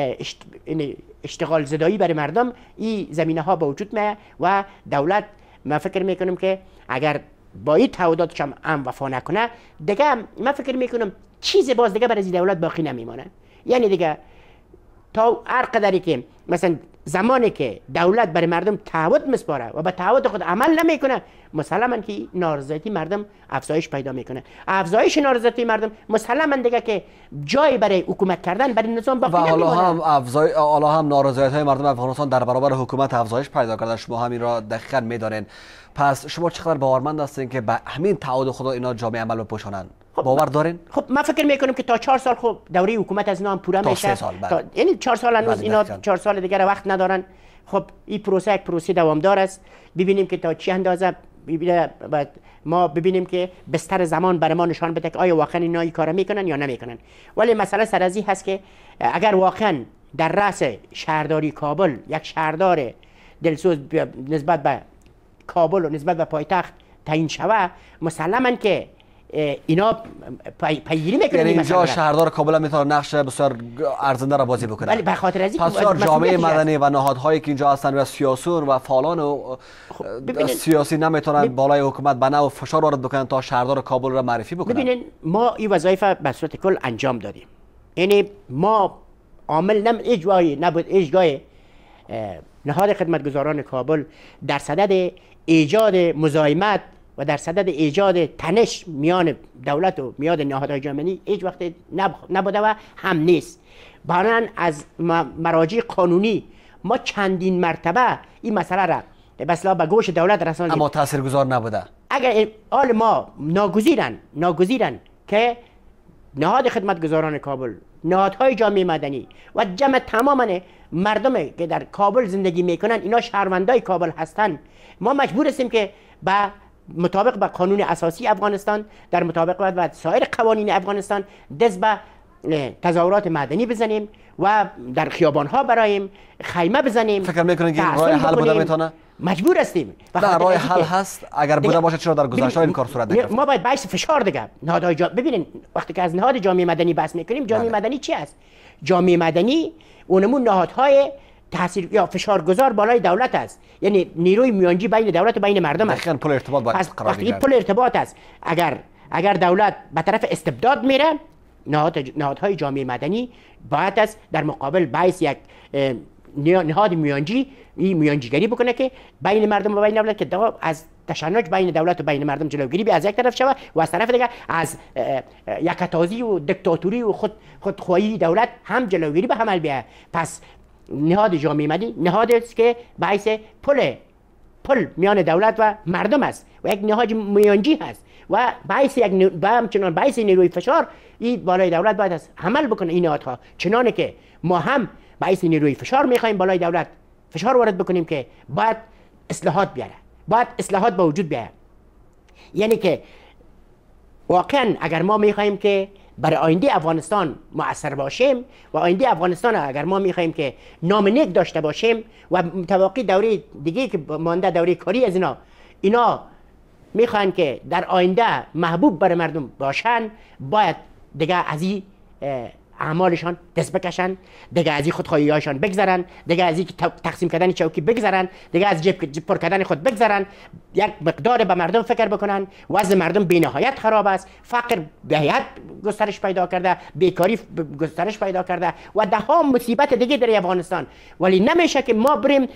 اشتغال زدایی برای مردم این زمینه ها به وجود میاد و دولت من فکر میکنم که اگر با این تعهداتش هم وفا نکنه دیگه من فکر میکنم چیز باز دیگه برای دولت باقی نمیمانه. یعنی دیگه تا هر قدری که مثلا زمانی که دولت برای مردم تعهد میسپاره و به تعهد خود عمل نمیکنه مسلما که نارضایتی مردم افزایش پیدا میکنه. افزایش نارضایتی مردم مسلما دیگه که جای برای حکومت کردن برای نظام باقی نمیمونه. و حالا هم افزای حالا هم نارضایتی مردم افغانستان در برابر حکومت افزایش پیدا کرده. شما همین را دقیقاً میدانین. پس شما چقدر باورمند هستین که به همین تعهد خود اینا جامعه عمل بپوشانن؟ خب باور دارین؟ خب من فکر میکنم که تا چهار سال خب دوره حکومت از اینا هم پوره میشه. سال تا یعنی چهار سال هنوز اینا چهار سال دیگه وقت ندارن. خب این پروسه یک پروسه دوامدار است. ببینیم که تا چه اندازه ما ببینیم که بستر زمان برای ما نشان بده که آیا واقعا اینا این کارا میکنن یا نمیکنن. ولی مسئله سر از این هست که اگر واقعا در رأس شهرداری کابل یک شهردار دلسوز نسبت به کابل و نسبت به پایتخت تعیین شود مسلما که اینا پی پیگیری میکنن. یعنی اینجا شهردار کابل میتونه نقش بسیار ارزنده را بازی بکنه. ولی به خاطر از پس جامعه مدنی و نهادهایی که اینجا هستن و سیاسیون و فعالان و خب سیاسی نمیتونن بالای حکومت بنا و فشار وارد بکنن تا شهردار کابل را معرفی بکنن. ببینید ما این وظایف به صورت کل انجام دادیم. یعنی ما عامل نم اجرای نبود اجرای نهاد خدمتگزاران کابل در صدد ایجاد مزاحمت و در صدد ایجاد تنش میان دولت و میان نهادهای جامعه هیچ وقت نبوده و هم نیست. بنابراین از مراجع قانونی ما چندین مرتبه این مسئله را به اصطلاح به گوش دولت رساندیم اما تاثیرگذار نبوده. اگر حال ما ناگزیرن ناگزیرن که نهاد خدمتگزاران کابل، نهادهای جامعه مدنی و جمع تماما مردم که در کابل زندگی میکنن اینا شهروندای کابل هستن، ما مجبور هستیم که با مطابق با قانون اساسی افغانستان در مطابق با سایر قوانین افغانستان دست به تظاهرات مدنی بزنیم و در خیابان ها برایم خیمه بزنیم. فکر میکنین که راه حل بوده میتونه؟ مجبور هستیم. نه راه حل هست اگر بوده باشه چرا در گذشته این کار صورت نگرفت؟ ما باید باعث فشار دیگه نهادهای جا... ببینین وقتی که از نهاد جامعه مدنی بحث میکنیم جامعه بله. مدنی چی است؟ جامعه مدنی اونمون نهادهای تاثیر یا فشارگذار بالای دولت است، یعنی نیروی میانجی بین دولت و بین مردم است. دقیقاً پل ارتباط باید قرار بگیرد. وقتی پل ارتباط است اگر اگر دولت به طرف استبداد میره نهاد نهادهای جامعه مدنی باید است در مقابل باعث یک نهاد میانجی این میانجیگری بکنه که بین مردم و بین دولت که از تشنج بین دولت و بین مردم جلوگیری به از یک طرف شود و از طرف دیگه از یکتازی و دیکتاتوری و خود خودخواهی دولت هم جلوگیری به عمل بیاید. پس نهاد جامعه مدنی نهادی است که باعث پل پل میان دولت و مردم است و یک نهاد میانجی هست و باعث یک با همچنان باعث نیروی فشار این بالای دولت باید است عمل بکنه این نهادها، چنانه که ما هم باعث نیروی فشار میخوایم بالای دولت فشار وارد بکنیم که باید اصلاحات بیاره، باید اصلاحات به وجود بیاره. یعنی که واقعا اگر ما میخوایم که برای آینده افغانستان مؤثر باشیم و آینده افغانستان اگر ما میخوایم که نام نیک داشته باشیم و متوقع دوره دیگه که مانده دوره کاری از اینا اینا میخوان که در آینده محبوب برای مردم باشن، باید دیگه از این اعمالشان دست بکشن، دیگه از این خودخواهی‌هاشان بگذرن، دیگه از این تقسیم کردن چوکی بگذرن، دیگه از جیب جیب پر کردن خود بگذرن، یک مقدار به مردم فکر بکنن. وضع مردم بی‌نهایت خراب است، فقر بی‌نهایت گسترش پیدا کرده، بیکاری گسترش پیدا کرده و ده ها مصیبت دیگه در افغانستان. ولی نمیشه که ما بریم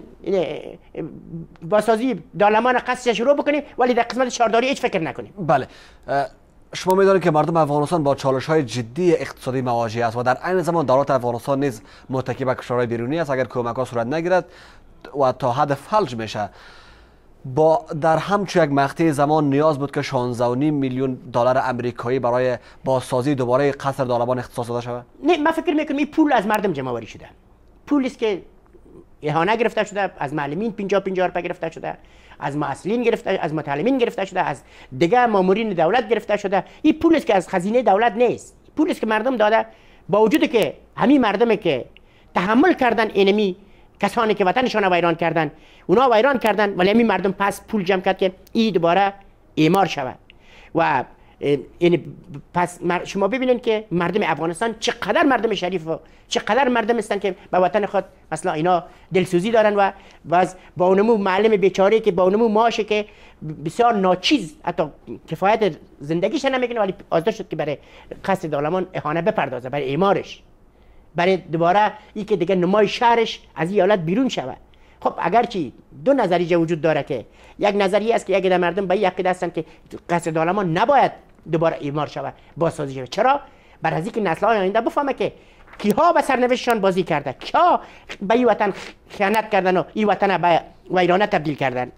بازسازی دارالمان قصر شروع بکنیم ولی در قسمت شهرداری هیچ فکر نکنیم. بله، شما می‌دانید که مردم افغانستان با چالش‌های جدی اقتصادی مواجه است و در عین زمان دولت افغانستان نیز متکی به کشورهای بیرونی است. اگر کمک‌ها صورت نگیرد و تا حد فلج میشه. با در همچون یک مقطع زمان نیاز بود که شانزده و نیم میلیون دلار آمریکایی برای بازسازی دوباره قصر دارالمان اختصاص داده شود. نه، من فکر می‌کنم این پول از مردم جمع آوری شده. پولی است که اهانه گرفته شده، از معلمین پنجاه پنجاه روپیه گرفته شده، از معلمین گرفته، از متعلمین گرفته شده، از دیگه مامورین دولت گرفته شده. این پول است که از خزینه دولت نیست، پول است که مردم داده. با وجود که همین مردمی که تحمل کردن اینمی کسانی که وطنشان را ویران کردن، اونا ویران کردن، ولی همین مردم پس پول جمع کرد که این دوباره اعمار شود. و یعنی پس شما ببینید که مردم افغانستان چقدر مردم شریف و چقدر مردم هستند که به وطن خود مثلا اینا دلسوزی دارن و باز با اونمو معلم بیچاره که با اونمو معاشه که بسیار ناچیز حتی کفایت زندگیش نمیکنه ولی آزاد شد که برای قصر دارالمان اهانه بپردازه، برای اعمارش، برای دوباره ای که دیگه نمای شهرش از این حالت بیرون شود. خب اگرچه دو نظریه وجود داره که یک نظریه است که یک در مردم به یک عقیده هستند که قصر دارالمان نباید دوباره اعمار شود، بازسازی شود. چرا؟ برای اینکه نسل‌های آینده بفهمه که کیها به سرنوشتشان بازی کرده، کیا به این وطن خیانت کردن و این وطن به ویرانه تبدیل کردن.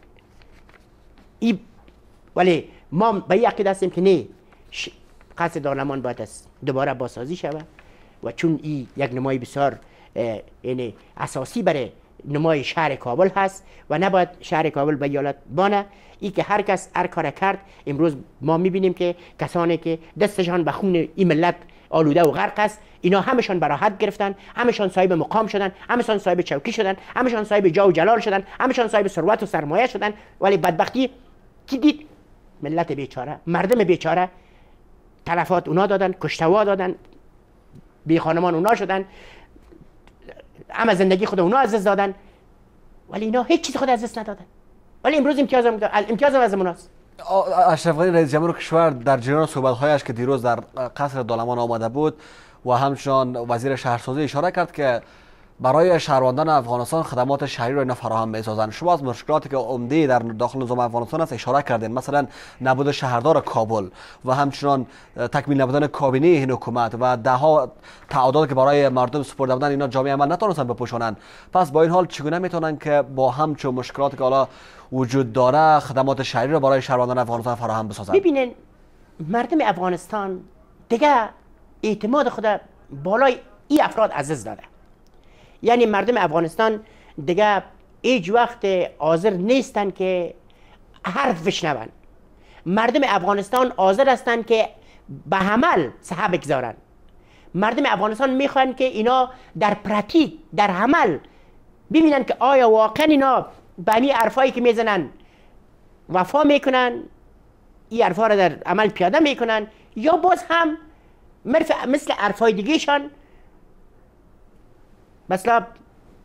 ای ولی ما به این عقیده هستیم که نه، قصر دارالمان باید دوباره بازسازی شود و چون این یک نمای بسیار یعنی اساسی برای نمای شهر کابل هست و نباید شهر کابل به یالت بانه. ای که هر کس هر کار کرد، امروز ما میبینیم که کسانی که دستشان به خون این ملت آلوده و غرق است، اینا همشان براحت گرفتن، همشان صاحب مقام شدن، همشان صاحب چوکی شدن، همشان صاحب جاه و جلال شدن، همشان صاحب ثروت و سرمایه شدن. ولی بدبختی کی دید؟ ملت بیچاره، مردم بیچاره تلفات اونا دادن، کشته‌ها دادن، بی خانمان اونا شدن، اما زندگی خود اونا از دست دادن، ولی اینا هیچ چیز خود از دست ندادن. ولی امروز امتیاز هم امتیاز هم از اوناست. اشرف غنی رئیس جمهور کشور در جریان صحبت‌هایش که دیروز در قصر دارالمان آمده بود و همچنان وزیر شهرسازی اشاره کرد که برای شهروندان افغانستان خدمات شهری را اینا فراهم می‌سازند. شما از مشکلاتی که عمده در داخل نظام افغانستان است اشاره کردین، مثلا نبود شهردار کابل و همچنان تکمیل نبودن کابینه این حکومت و ده ها تعهدات که برای مردم سپرده بودن اینا جامعه عمل نتونستن بپوشانند. پس با این حال چگونه میتونن که با همچون مشکلاتی که حالا وجود داره خدمات شهری را برای شهروندان افغانستان فراهم بسازند؟ ببینین مردم افغانستان دیگه اعتماد خود بالای این افراد عزیز داده. یعنی مردم افغانستان دیگه هیچ وقت حاضر نیستن که حرف بشنون. مردم افغانستان حاضر هستن که به عمل سهه بگذارن. مردم افغانستان میخوان که اینا در پراتیک، در عمل ببینن که آیا واقعا اینا به همین حرفایی که میزنن وفا میکنن، این حرفا را در عمل پیاده میکنن، یا باز هم مثل حرفای دیگه شان مثلا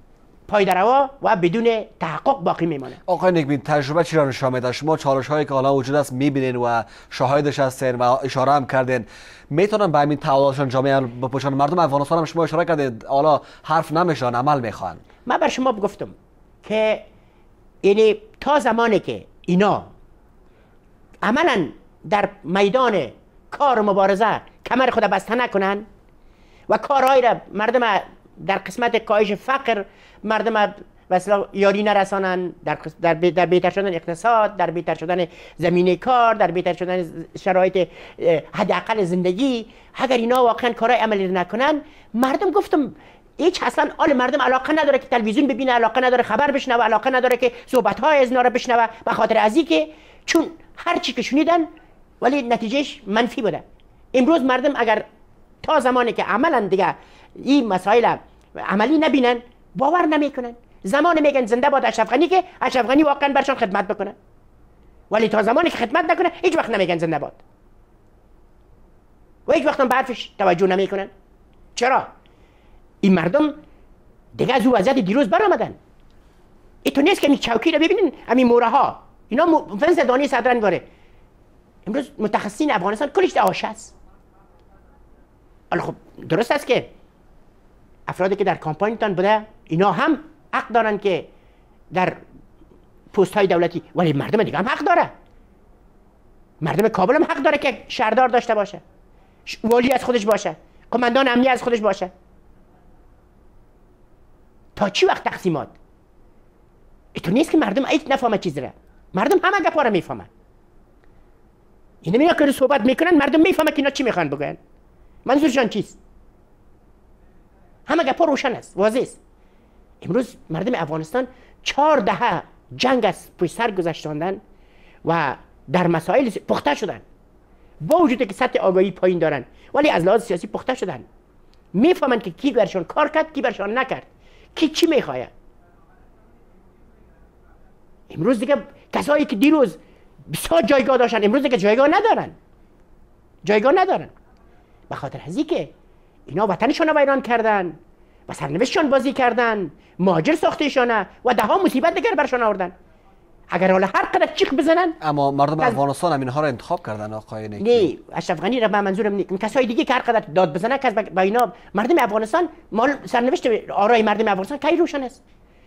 پایداروا و بدون تحقق باقی میمانه. آقای نیکبین، تجربه چی را نشان میده؟ شما چالش هایی که حالا وجود است میبینین و شاهدش هستین و اشاره هم کردین، میتونن به همین تعهدشان جامعه بپوشن؟ مردم افغانستان هم شما اشاره کردید حالا حرف نمیشن، عمل میخوان. من بر شما گفتم که یعنی تا زمانی که اینا عملا در میدان کار و مبارزه کمر خود بسته نکنن و کارهای را مردم در قسمت کاهش فقر مردم مثلا یاری نرسانن، در در در بهتر شدن اقتصاد، در بهتر شدن زمینه کار، در بهتر شدن شرایط حداقل زندگی، اگر اینا واقعا کارهای عملی نکنن، مردم گفتم هیچ اصلا آل مردم علاقه نداره که تلویزیون ببینه، علاقه نداره خبر بشنوه، علاقه نداره که صحبت های از اینا رو بشنوه، به خاطر از که چون هر چی که شنیدن ولی نتیجهش منفی بوده. امروز مردم اگر تا زمانی که عملا دیگه این مسائل عملی نبینن باور نمیکنن. زمان میگن زنده باد اشرف غنی که اشرف غنی واقعا برشان خدمت بکنه، ولی تا زمانی که خدمت نکنه هیچ وقت نمیگن زنده باد و هیچ وقت هم به حرفش توجه نمیکنن. چرا؟ این مردم دیگه از او وضعیت دیروز برآمدن. این تو نیست که این چوکی رو ببینین، همین موره ها اینا فنز دانی صدرن واره. امروز متخصصین افغانستان کلش آشه است. خب درست است که افرادی که در کامپانیتان بوده اینا هم حق دارن که در پست های دولتی، ولی مردم دیگه هم حق داره. مردم کابل هم حق داره که شهردار داشته باشه، والی از خودش باشه، کماندان امنیت از خودش باشه. تا چی وقت تقسیمات؟ تو نیست که مردم ایت نفهمه چیز را. مردم همه گپا را میفهمن. اینا میگن که صحبت میکنن مردم میفهمه که اینا چی میخوان بگن، منظورشان چیست. همه گپا روشن است، واضح است. امروز مردم افغانستان چهار دهه جنگ از پشت سر گذاشتاندن و در مسائل پخته شدن، با وجود که سطح آگاهی پایین دارن ولی از لحاظ سیاسی پخته شدن. میفهمن که کی برشان کار کرد، کی برشان نکرد، کی چی میخواد. امروز دیگه کسایی که دیروز بسیار جایگاه داشتن امروز دیگه جایگاه ندارن، جایگاه ندارن. به خاطر از اینکه اینا وطنشون رو ویران کردن و سرنوشتشان بازی کردن، مهاجر ساختهشانه و ده ها مصیبت دیگر برشان آوردن. اگر حالا هر قدر چیخ بزنن، اما مردم افغانستان هم اینها رو انتخاب کردن. آقای نیکی نه، اشرف غنی را به منظورم نیست، کسای دیگه که هر قدر داد بزنن که با اینا مردم افغانستان مال سرنوشت آرای مردم افغانستان کی روشن است.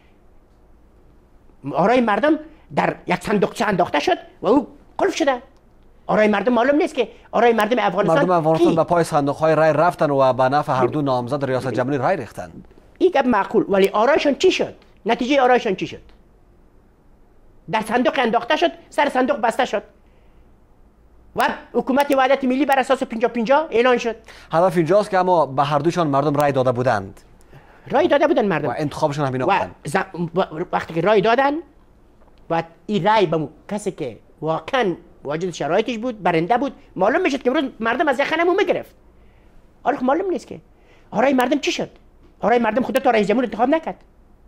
آرای مردم در یک صندوقچه انداخته شد و او قلف شده. آرای مردم معلوم نیست که آرای مردم افغانستان مردم افغانستان به پای صندوق های رای رفتن و به نفع هر دو نامزد ریاست جمهوری رای ریختن. این گپ معقول، ولی آرایشان چی شد؟ نتیجه آرایشان چی شد؟ در صندوق انداخته شد، سر صندوق بسته شد و حکومت وحدت ملی بر اساس پنجاه پنجاه اعلان شد. هدف اینجاست که اما به هر دوشان مردم رای داده بودند. رای داده بودن مردم و انتخابشون هم اینا بودن. ز... وقتی که رای دادن و این رای به کسی که واقعا واجد شرایطش بود برنده بود معلوم میشد که امروز مردم از یخنمون میگرفت. حالا معلوم نیست که آرای مردم چی شد. آرای مردم خودت رئیس جمهور انتخاب نکرد.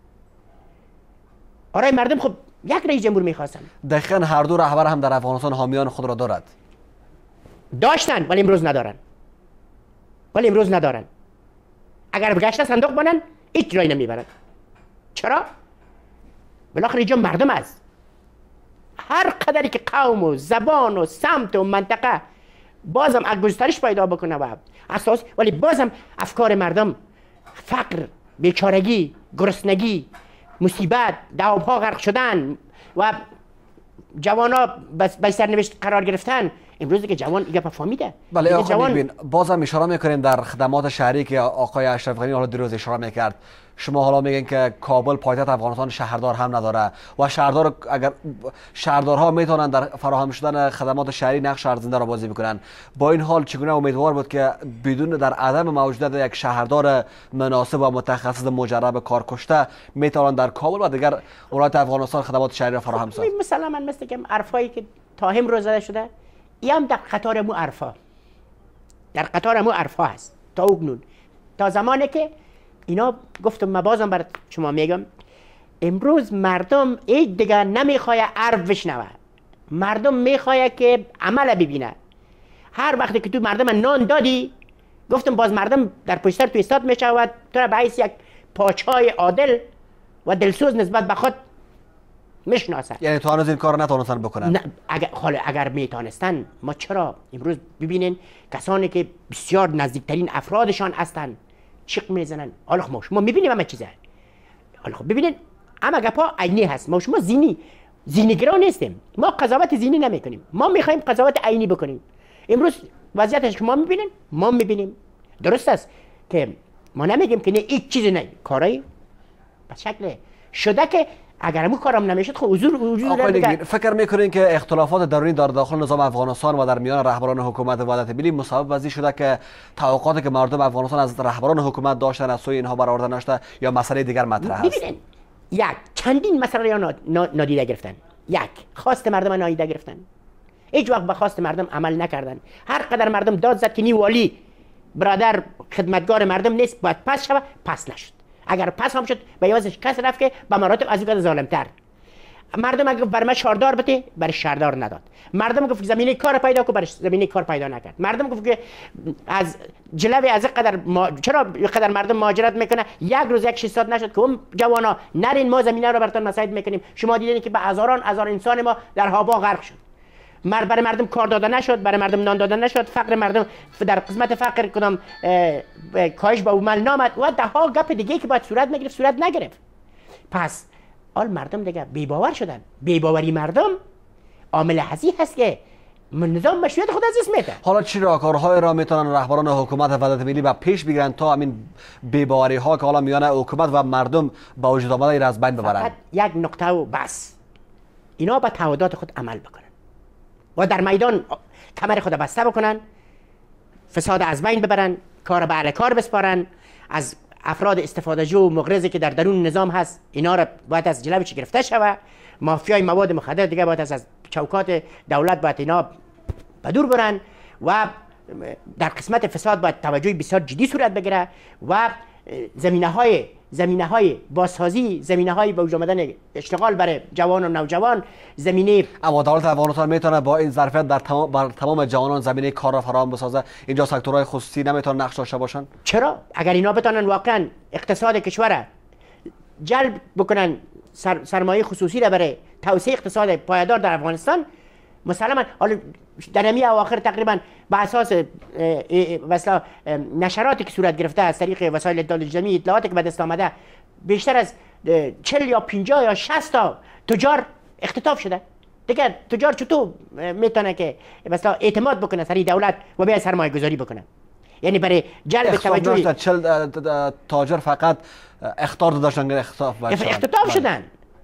آرای مردم خب یک رئیس جمهور میخواستن. دقیقاً هر دو رهبر هم در افغانستان حامیان خود را دارد. داشتن ولی امروز ندارن. ولی امروز ندارن. اگر بگشت صندوق بانن هیچ جایی نمیبرن. چرا؟ بالاخره اینجا مردم است. هر قدری که قوم و زبان و سمت و منطقه بازم گسترش پیدا بکنه و اساس، ولی بازم افکار مردم فقر، بیچارگی، گرسنگی، مصیبت، دعوها غرق شدن و جوانا به سرنوشت قرار گرفتن. امروز که جوان دیگه فهمیده. بله آقای جوان... ببین بازم اشاره میکنیم در خدمات شهری که آقای اشرف غنی حالا دیروز اشاره میکرد. شما حالا میگین که کابل پایتخت افغانستان شهردار هم نداره و شهردار اگر شهردارها میتونن در فراهم شدن خدمات شهری نقش ارزنده را بازی بکنن. با این حال چگونه امیدوار بود که بدون در عدم موجودیت یک شهردار مناسب و متخصص مجرب کارکشته میتونن در کابل و دیگر ولایت افغانستان خدمات شهری را فراهم سازند؟ مثلا من مثل که حرفایی که تا امروز زده شده یم در قطار مو عرفا در قطار مو عرفا هست تا اکنون، تا زمانی که اینا گفتم ما بازم بر شما میگم امروز مردم این دیگه نمیخواد عرف بشنوه، مردم میخواد که عمل ببینه. هر وقتی که تو مردم نان دادی گفتم باز مردم در پشت سر تو ایستاد میشه و تو را به حیث یک پاچهای عادل و دلسوز نسبت به خود میشناسه. یعنی تو هنوز این کار نتونستن بکنن؟ نه اگر حالا اگر میتونستن، ما چرا امروز ببینین کسانی که بسیار نزدیکترین افرادشان هستن چیق میزنن. حالا ما شما میبینیم همه چیزه. حالا خب ببینین اما گپا عینی هست. ما شما زینی زینیگرا نیستیم. ما قضاوت زینی نمیکنیم. ما میخوایم قضاوت عینی بکنیم. امروز وضعیتش که ما میبینیم، ما میبینیم. درست است که ما نمیگیم که نه هیچ چیزی نه، کارایی به شکل شده که اگر همون کارم نمیشد خب حضور وجود داره. فکر میکنین که اختلافات درونی در داخل نظام افغانستان و در میان رهبران حکومت وحدت ملی مسبب وضعی شده که توقعاتی که مردم افغانستان از رهبران حکومت داشتن از سوی اینها برآورده نشده یا مسئله دیگر مطرح است؟ ببینید یک چندین مسئله یا نادیده گرفتن. یک خواست مردم نادیده گرفتن، هیچ وقت به خواست مردم عمل نکردن. هر قدر مردم داد زد که نی والی برادر خدمتگار مردم نیست باید پس شود، پس نشد. اگر پس هم شد به یوازش کس رفت که به مراتب از این ظالمتر. مردم اگه بر من شاردار بده برای شاردار نداد. مردم گفت زمینه کار پیدا کو، برای زمینه کار پیدا نکرد. مردم گفت که از جلوی از قدر ما... چرا قدر مردم مهاجرت میکنه، یک روز یک شیصد نشد که اون جوانا نرین ما زمینه رو براتون مساعد میکنیم. شما دیدین که به هزاران هزار انسان ما در هابا غرق شد. مر برای مردم کار داده نشد، برای مردم نان داده نشد، فقر مردم در قسمت فقر کدام کاهش به عمل نامد و ده ها گپ دیگه که باید صورت میگرفت صورت نگرفت. پس آل مردم دیگه بی باور شدن. بی باوری مردم عامل هزی هست که من نظام مشروعیت خود از اسم میده. حالا چی راهکارهای را میتونن رهبران حکومت وحدت ملی به پیش بگیرن تا همین بی باوری ها که حالا میان حکومت و مردم به وجود آمده را از بین ببرن؟ فقط یک نقطه و بس، اینا به تعهدات خود عمل بکنن و در میدان کمر خود بسته بکنن، فساد از بین ببرن، کار به اهل کار بسپارن، از افراد استفاده جو و مغرضی که در درون نظام هست اینا را باید از جلوش گرفته شود. مافیای مواد مخدر دیگه باید از چوکات دولت باید اینا به دور برن و در قسمت فساد باید توجه بسیار جدی صورت بگیره و زمینه های زمینه های بازسازی، زمینه های به وجود آمدن اشتغال برای جوان و نوجوان، زمینه. اما دولت افغانستان میتونه با این ظرفیت در تمام بر تمام جوانان زمینه کار را فراهم بسازه؟ اینجا سکتورهای خصوصی نمیتونن نقش داشته باشن؟ چرا؟ اگر اینا بتونن واقعا اقتصاد کشور جلب بکنن، سر، سرمایه خصوصی را برای توسعه اقتصاد پایدار در افغانستان، مسلما حالا در همین اواخر تقریبا به اساس مثلا نشراتی که صورت گرفته از طریق وسایل اطلاع اجتماعی، اطلاعاتی که به دست آمده، بیشتر از چهل یا پنجاه یا شصت تا تجار اختطاف شده. دیگه تجار چطور میتونه که مثلا اعتماد بکنه سری دولت و بیا سرمایه گذاری بکنه؟ یعنی برای جلب توجه چهل تاجر فقط اختار داشتن اختطاف اختطاف شدن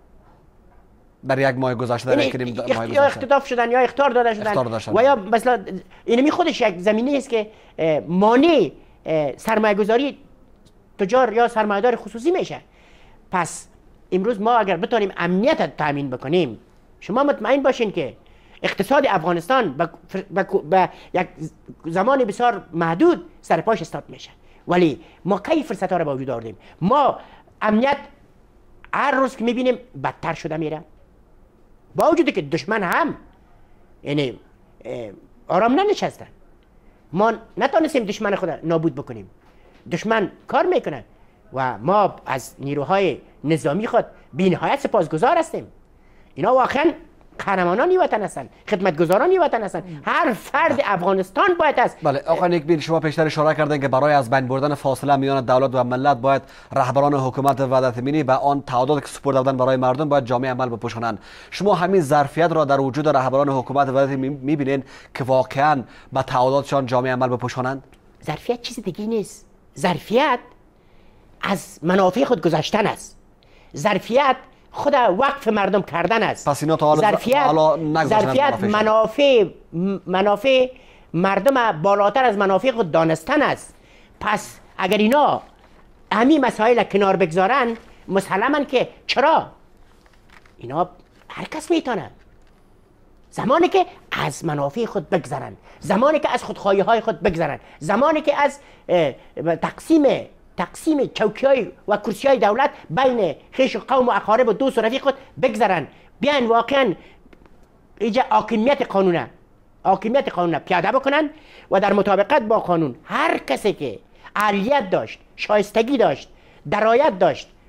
در یک ماه گذشته. یعنی یا اختطاف شدن یا اختار داده شدن و یا مثلا اینمی خودش یک زمینه است که مانع سرمایه گذاری تجار یا سرمایه‌دار خصوصی میشه. پس امروز ما اگر بتونیم امنیت تامین بکنیم، شما مطمئن باشین که اقتصاد افغانستان به یک زمان بسیار محدود سرپاش استاد میشه. ولی ما کی فرصت ها را به وجود آوردیم؟ ما امنیت هر روز که میبینیم بدتر شده میره، با وجودی که دشمن هم یعنی آرام ننشستن. ما نتونستیم دشمن خود نابود بکنیم. دشمن کار میکنه و ما از نیروهای نظامی خود بی‌نهایت سپاسگزار هستیم. اینا واقعا قهرمانان وطن هستند، خدمتگزاران وطن هستند. هر فرد افغانستان باید است. بله آقا نیکبین، شما پیشتر اشاره کردین که برای از بین بردن فاصله میان دولت و ملت باید رهبران حکومت وحدت ملی به آن تعهدات که سپرده بودن برای مردم باید جامع عمل بپوشانند. شما همین ظرفیت را در وجود رهبران حکومت وحدت میبینین که واقعا به تعهداتشان جامع عمل بپوشانند؟ ظرفیت چیز دیگه نیست. ظرفیت از منافع خود گذشتن است. ظرفیت خود وقف مردم کردن است. پس اینا تا حالا ظرفیت ظرفیت منافع منافع مردم بالاتر از منافع خود دانستن است. پس اگر اینا همین مسائل کنار بگذارن، مسلما که چرا اینا هر کس میتونه، زمانی که از منافع خود بگذرن، زمانی که از خودخواهی های خود بگذرن، زمانی که از تقسیم تقسیم چوکی‌های و کرسی‌های دولت بین خویش و قوم و اقارب و دوست و رفیق خود بگذارن، بیان واقعا اینجا حاکمیت قانونه حاکمیت قانون پیاده بکنن و در مطابقت با قانون هر کسی که اهلیت داشت، شایستگی داشت، درایت داشت،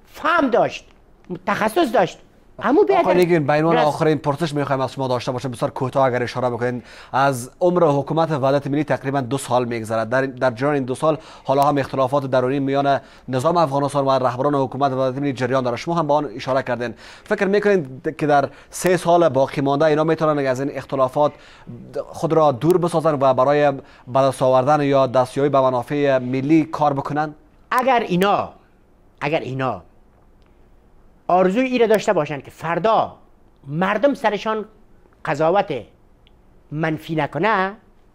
فهم داشت، تخصص داشت. همو آقای نگین بینان آخرین پرسش میخوایم از شما داشته باشیم، بسیار کوتاه اگر اشاره بکنید. از عمر حکومت وحدت ملی تقریبا دو سال میگذرد. در در جریان این دو سال حالا هم اختلافات درونی میان نظام افغانستان و رهبران حکومت وحدت ملی جریان داره. شما هم به آن اشاره کردین. فکر میکنید که در سه سال باقی مانده اینا میتونن از این اختلافات خود را دور بسازن و برای بدست آوردن یا دستیابی به منافع ملی کار بکنن؟ اگر اینا اگر اینا آرزوی ایره داشته باشند که فردا مردم سرشان قضاوت منفی نکنه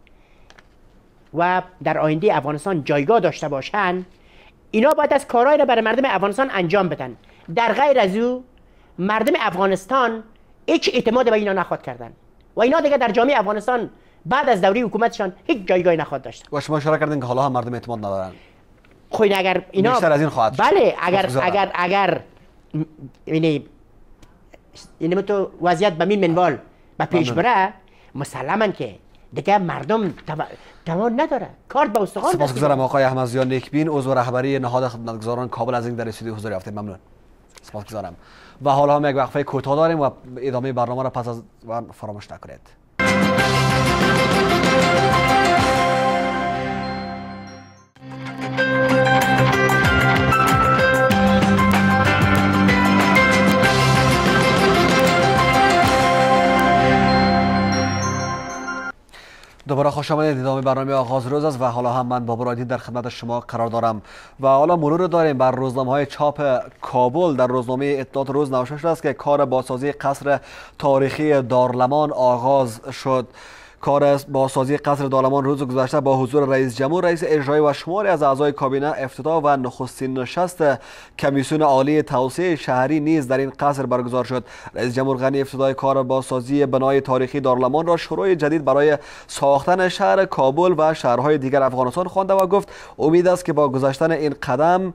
و در آینده افغانستان جایگاه داشته باشند، اینا باید از کارهایی را برای مردم افغانستان انجام بدن. در غیر از او مردم افغانستان هیچ اعتماد به اینا نخواهد کردن و اینا دیگه در جامعه افغانستان بعد از دوره حکومتشان هیچ جایگاهی نخواهد داشت. و شما اشاره کردین که حالا هم مردم اعتماد ندارن. خب اگر اینا بیشتر از این خواهد شد. بله اگر اگر اگر یعنی این تو وضعیت به این منوال به پیش بره، مسلماً که دیگه مردم توان نداره کارت به استخوان. سپاسگزارم آقای احمدزیا نیکبین، عضو رهبری نهاد خدمتگزاران کابل از این در استودیو حضور یافتید. ممنون. سپاسگزارم. و حالا هم یک وقفه کوتاه داریم و ادامه برنامه را پس از فراموش نکنید. دوباره خوش آمدید. ادامه برنامه آغاز روز است و حالا هم من بابر آیدین در خدمت شما قرار دارم و حالا مرور داریم بر روزنامه‌های چاپ کابل. در روزنامه اطلاعات روز نوشته شده است که کار بازسازی قصر تاریخی دارلمان آغاز شد. کار بازسازی قصر دارلمان روز گذشته با حضور رئیس جمهور، رئیس اجرایی و شماری از اعضای کابینه افتتاح و نخستین نشست کمیسیون عالی توسعه شهری نیز در این قصر برگزار شد. رئیس جمهور غنی افتتاح کار بازسازی بنای تاریخی دارلمان را شروع جدید برای ساختن شهر کابل و شهرهای دیگر افغانستان خوانده و گفت امید است که با گذاشتن این قدم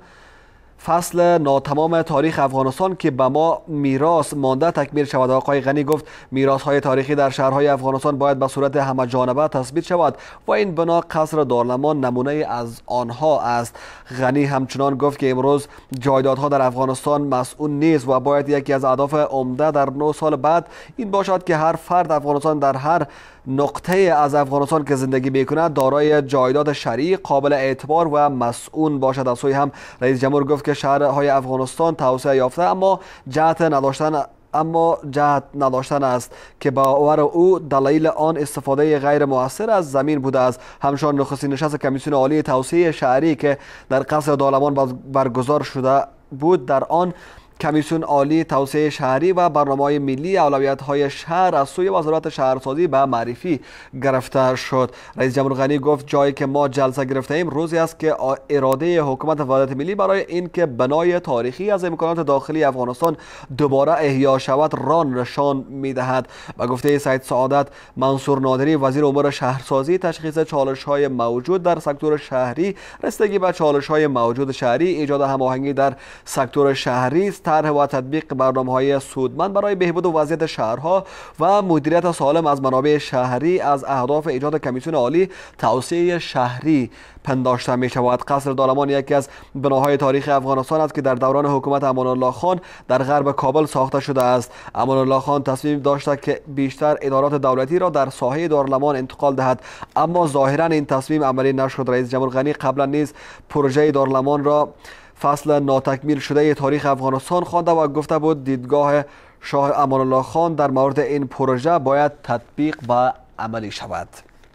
فصل ناتمام تاریخ افغانستان که به ما میراث مانده تکمیل شود. آقای غنی گفت میراث‌های تاریخی در شهرهای افغانستان باید به صورت همه جانبه تثبیت شود و این بنا قصر دارلمان نمونه از آنها است. غنی همچنان گفت که امروز جایدادها در افغانستان مسئول نیست و باید یکی از اهداف عمده در نه سال بعد این باشد که هر فرد افغانستان در هر نقطه از افغانستان که زندگی میکند دارای جایداد شرعی قابل اعتبار و مسئول باشد. از سوی هم رئیس جمهور گفت که شهرهای افغانستان توسعه یافته اما جهت نداشتن اما جهت نداشتن است که باور او دلایل آن استفاده غیر مؤثر از زمین بوده است. همچنین نخستین نشست کمیسیون عالی توسعه شهری که در قصر دارلمان برگزار شده بود، در آن کمیسیون عالی توسعه شهری و برنامه‌های ملی اولویت‌های شهر از سوی وزارت شهرسازی به معرفی گرفته شد. رئیس جمهور غنی گفت جایی که ما جلسه گرفته ایم روزی است که اراده حکومت وحدت ملی برای اینکه بنای تاریخی از امکانات داخلی افغانستان دوباره احیا شود را نشان می‌دهد. و گفته سید سعادت منصور نادری وزیر امور شهرسازی تشخیص چالش‌های موجود در سکتور شهری، رسیدگی به چالش‌های موجود شهری، ایجاد هماهنگی در سکتور شهری، طرح و تطبیق برنامه‌های سودمند برای بهبود وضعیت شهرها و مدیریت سالم از منابع شهری از اهداف ایجاد کمیسیون عالی توسعه شهری پنداشته می شود. قصر دارلمان یکی از بناهای تاریخی افغانستان است که در دوران حکومت امان الله خان در غرب کابل ساخته شده است. امان الله خان تصمیم داشته که بیشتر ادارات دولتی را در ساحه دارلمان انتقال دهد اما ظاهرا این تصمیم عملی نشد. رئیس جمهور غنی قبلا نیز پروژه دارلمان را فصل ناتکمیل شده تاریخ افغانستان خوانده و گفته بود دیدگاه شاه امان الله خان در مورد این پروژه باید تطبیق و عملی شود.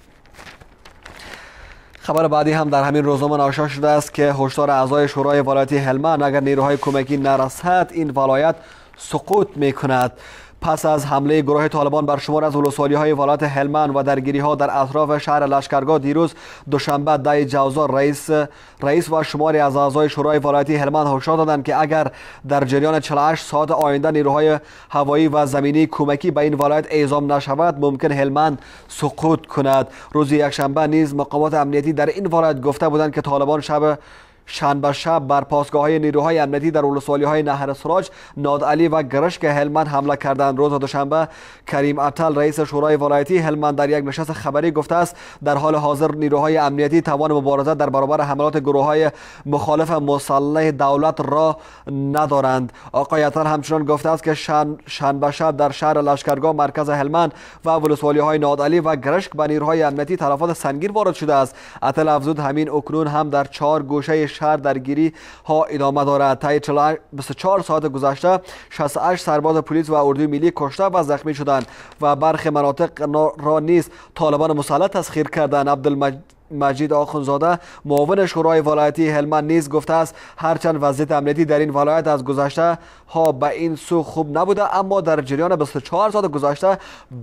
خبر بعدی هم در همین روزنامه ناشر شده است که هشدار اعضای شورای ولایتی هلمند اگر نیروهای کمکی نرسد این ولایت سقوط می‌کند. پس از حمله گروه طالبان بر شمار از ولسوالی‌های ولایت هلمند و درگیری‌ها در اطراف شهر لشکرگاه دیروز دوشنبه ده جوزا رئیس رئیس و شماری از اعضای شورای ولایتی هلمند هشدار دادند که اگر در جریان چهل و هشت ساعت آینده نیروهای هوایی و زمینی کمکی به این ولایت اعزام نشود ممکن هلمند سقوط کند. روز یکشنبه نیز مقامات امنیتی در این ولایت گفته بودند که طالبان شب شنبه شب بر پاسگاه‌های نیروهای امنیتی در ولسوالی‌های نهر سراج، نادعلی و گرشک هلمند حمله کردند. روز دوشنبه کریم اتل رئیس شورای ولایتی هلمند در یک نشست خبری گفته است در حال حاضر نیروهای امنیتی توان مبارزه در برابر حملات گروه‌های مخالف مسلح دولت را ندارند. آقای اتل همچنان گفته است که شن... شنبه شب در شهر لشکرگاه مرکز هلمند و ولسوالی‌های نادعلی و گرشک به نیروهای امنیتی تلفات سنگین وارد شده است. اتل افزود همین اکنون هم در چهار گوشه شهر درگیری ها ادامه دارد. طی بیست و چهار ساعت گذشته شصت و هشت سرباز پلیس و اردوی ملی کشته و زخمی شدند و برخی مناطق را نیز طالبان مسلح تسخیر کردند. عبدالمجید آخونزاده معاون شورای ولایتی هلمند نیز گفته است هرچند وضعیت امنیتی در این ولایت از گذشته ها به این سو خوب نبوده، اما در جریان بیست و چهار ساعت گذشته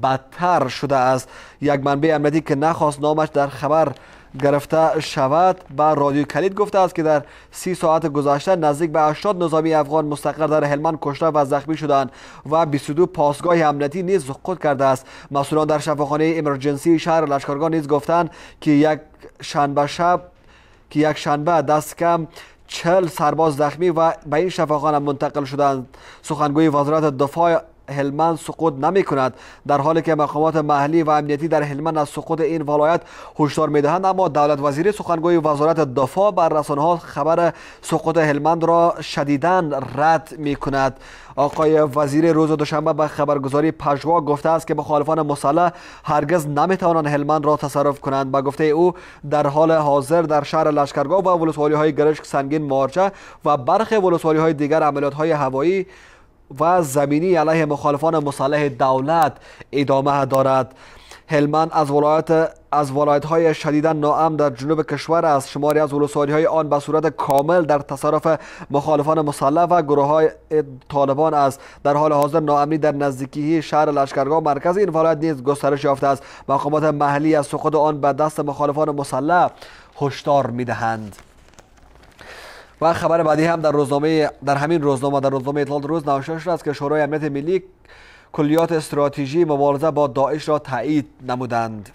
بدتر شده است. یک منبع امنیتی که نخواست نامش در خبر گرفته شود به رادیو کلید گفته است که در سی ساعت گذشته نزدیک به هشتاد نظامی افغان مستقر در هلمند کشته و زخمی شدند و بیست و دو پاسگاه امنیتی نیز سقوط کرده است. مسئولان در شفاخانه امرجنسی شهر لشکرگاه نیز گفتند که یک شنبه شب که یک شنبه دست کم چهل سرباز زخمی و به این شفاخانه منتقل شدند. سخنگوی وزارت دفاع هلمند سقوط نمی کند، در حالی که مقامات محلی و امنیتی در هلمند از سقوط این ولایت هشدار می دهند، اما دولت وزیری سخنگوی وزارت دفاع بر رسانه‌ها خبر سقوط هلمند را شدیداً رد می کند. آقای وزیر روز دوشنبه به خبرگزاری پژوا گفته است که مخالفان مسلح هرگز نمی توانند هلمند را تصرف کنند. به گفته او در حال حاضر در شهر لشکرگاه و ولسوالی‌های گرشک سنگین مارچه و برخی ولسوالی‌های دیگر عملیات‌های هوایی و زمینی علیه مخالفان مسلح دولت ادامه دارد. هلمند از ولایت از ولایت‌های شدیداً ناامن در جنوب کشور است. شماری از ولسوالی‌های آن به صورت کامل در تصرف مخالفان مسلح و گروه‌های طالبان است. در حال حاضر ناامنی در نزدیکی شهر لشکرگاه مرکز این ولایت نیز گسترش یافته است. مقامات محلی از سقوط آن به دست مخالفان مسلح هشدار می‌دهند. و خبر بعدی هم در روزنامه در همین روزنامه در روزنامه اطلاعات روز نوشته شده است که شورای امنیت ملی کلیات استراتژی مبارزه با داعش را تایید نمودند.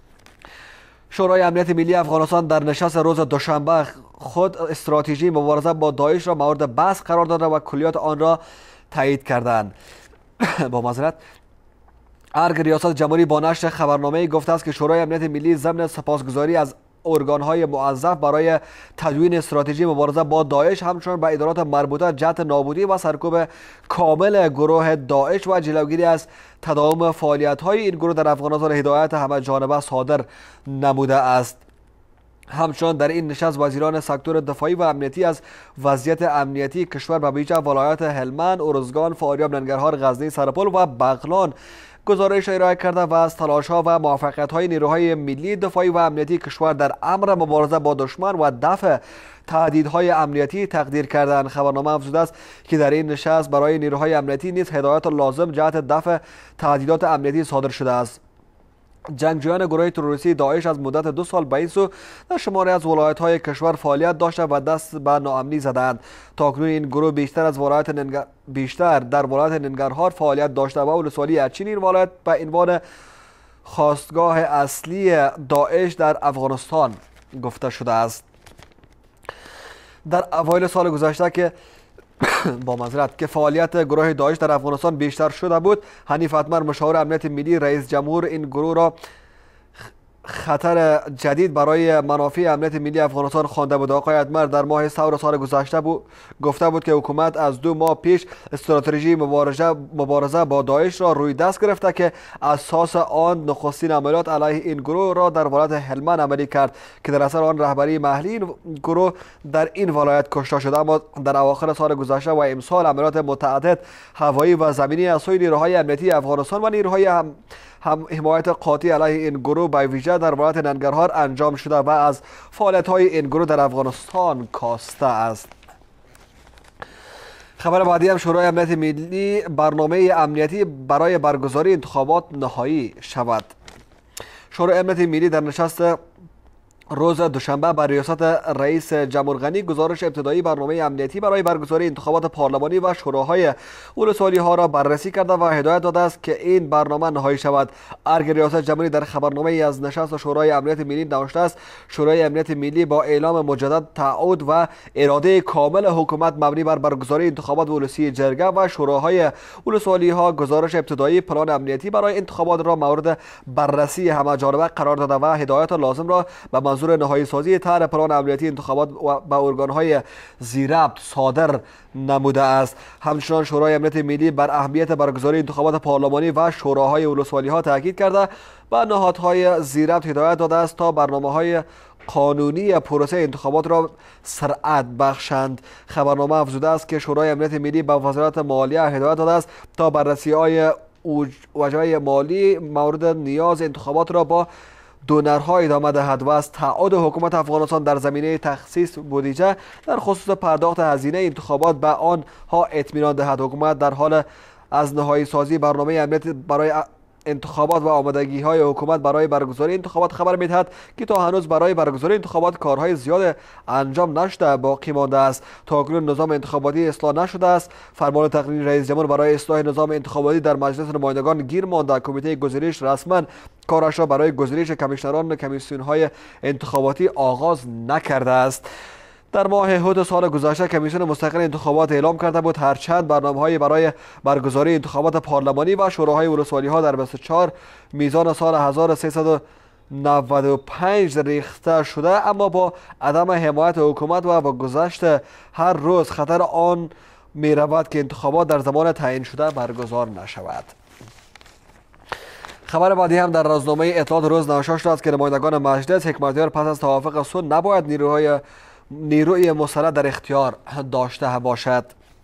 شورای امنیت ملی افغانستان در نشست روز دوشنبه خود استراتژی مبارزه با داعش را مورد بحث قرار داده و کلیات آن را تایید کردند. با معذرت ارگ ریاست جمهوری با نشر خبرنامه گفته است که شورای امنیت ملی ضمن سپاسگزاری از ارگان‌های موظف برای تدوین استراتژی مبارزه با داعش همچنین به ادارات مربوطه جهت نابودی و سرکوب کامل گروه داعش و جلوگیری از تداوم فعالیت‌های این گروه در افغانستان هدایت همه جانبه صادر نموده است. همچنان در این نشست وزیران سکتور دفاعی و امنیتی از وضعیت امنیتی کشور به ویژه ولایت هلمند، ارزگان، فاریاب، ننگرهار، غزنی، سرپل و بغلان گزارش ارائه کرده و از تلاش‌ها و موفقیت‌های نیروهای ملی دفاعی و امنیتی کشور در امر مبارزه با دشمن و دفع تهدیدهای امنیتی تقدیر کردند. خبرنامه افزوده است که در این نشست برای نیروهای امنیتی نیز هدایات لازم جهت دفع تهدیدات امنیتی صادر شده است. جنگجویان گروه تروریستی داعش از مدت دو سال به این سو در شماری از ولایت‌های کشور فعالیت داشته و دست به ناامنی زدند. تاکنون این گروه بیشتر از ولایت ننگر... بیشتر در ولایت ننگرهار فعالیت داشته و ولسوالی اچین این ولایت به عنوان خاستگاه اصلی داعش در افغانستان گفته شده است. در اوایل سال گذشته که با معذرت که فعالیت گروه داعش در افغانستان بیشتر شده بود، حنیف اتمر مشاور امنیت ملی رئیس جمهور این گروه را خطر جدید برای منافع امنیت ملی افغانستان خوانده بود. آقای اتمر در ماه ثور سال گذشته بود گفته بود که حکومت از دو ماه پیش استراتژی مبارزه مبارزه با داعش را روی دست گرفته که اساس آن نخستین عملیات علیه این گروه را در ولایت هلمند عملی کرد که در اثر آن رهبری محلی این گروه در این ولایت کشته شد. اما در اواخر سال گذشته و امسال عملیات متعدد هوایی و زمینی از سوی نیروهای امنیتی افغانستان و نیروهای هم هم حمایت قاطع علیه این گروه به ویژه در ولایت ننگرهار انجام شده و از فعالیت‌های این گروه در افغانستان کاسته است. خبر بعدی هم شورای امنیت ملی برنامه امنیتی برای برگزاری انتخابات نهایی شود. شورای امنیت ملی در نشست روز دوشنبه بر ریاست رئیس جمهور غنی گزارش ابتدایی برنامه امنیتی برای برگزاری انتخابات پارلمانی و شوراهای ولسوالی ها را بررسی کرده و هدایت داده است که این برنامه نهایی شود. ارگ ریاست جمهوری در خبرنامه ای از نشست شورای امنیت ملی نوشته است شورای امنیت ملی با اعلام مجدد تعهد و اراده کامل حکومت مبنی بر برگزاری انتخابات ولسی جرگه و شوراهای ولسوالی ها گزارش ابتدایی پلان امنیتی برای انتخابات را مورد بررسی همه‌جانبه قرار داده و هدایت لازم را به منظور نهایی سازی طرح پلان امنیتی انتخابات به ارگان‌های ذی‌ربط صادر نموده است. همچنان شورای امنیت ملی بر اهمیت برگزاری انتخابات پارلمانی و شوراهای ولسوالی ها تاکید کرده و نهادهای ذی‌ربط هدایت داده است تا برنامه‌های قانونی پروسه انتخابات را سرعت بخشند. خبرنامه افزوده است که شورای امنیت ملی به وزارت مالیه هدایت داده است تا بررسی‌های وجه مالی مورد نیاز انتخابات را با دونرها ادامه دهد و از تعهد حکومت افغانستان در زمینه تخصیص بودجه در خصوص پرداخت هزینه انتخابات به آنها اطمینان دهد. حکومت در حال از نهایی سازی برنامه امنیت برای انتخابات و آمادگی های حکومت برای برگزاری انتخابات خبر می‌دهد که تا هنوز برای برگزاری انتخابات کارهای زیاد انجام نشده باقی مانده است. تا اکنون نظام انتخاباتی اصلاح نشده است. فرمان تقریر رئیس جمهور برای اصلاح نظام انتخاباتی در مجلس نمایندگان گیر مانده. کمیته گزارش رسما کارش را برای گزارش کمیشنران کمیسیون های انتخاباتی آغاز نکرده است. در ماه هود سال گذشته کمیسیون مستقل انتخابات اعلام کرده بود هرچند برنامه‌های برای برگزاری انتخابات پارلمانی و شوراهای ولسوالی ها در بیست و چهار میزان سال هزار و سیصد و نود و پنج ریخته شده، اما با عدم حمایت حکومت و با گذشت هر روز خطر آن می رود که انتخابات در زمان تعیین شده برگزار نشود. خبر بعدی هم در روزنامه اطلاعات روز نوشته شده است که نمایندگان مجلس حکمتیار پس از توافق صلح نباید نیروهای نیروی مسلح در اختیار داشته باشد.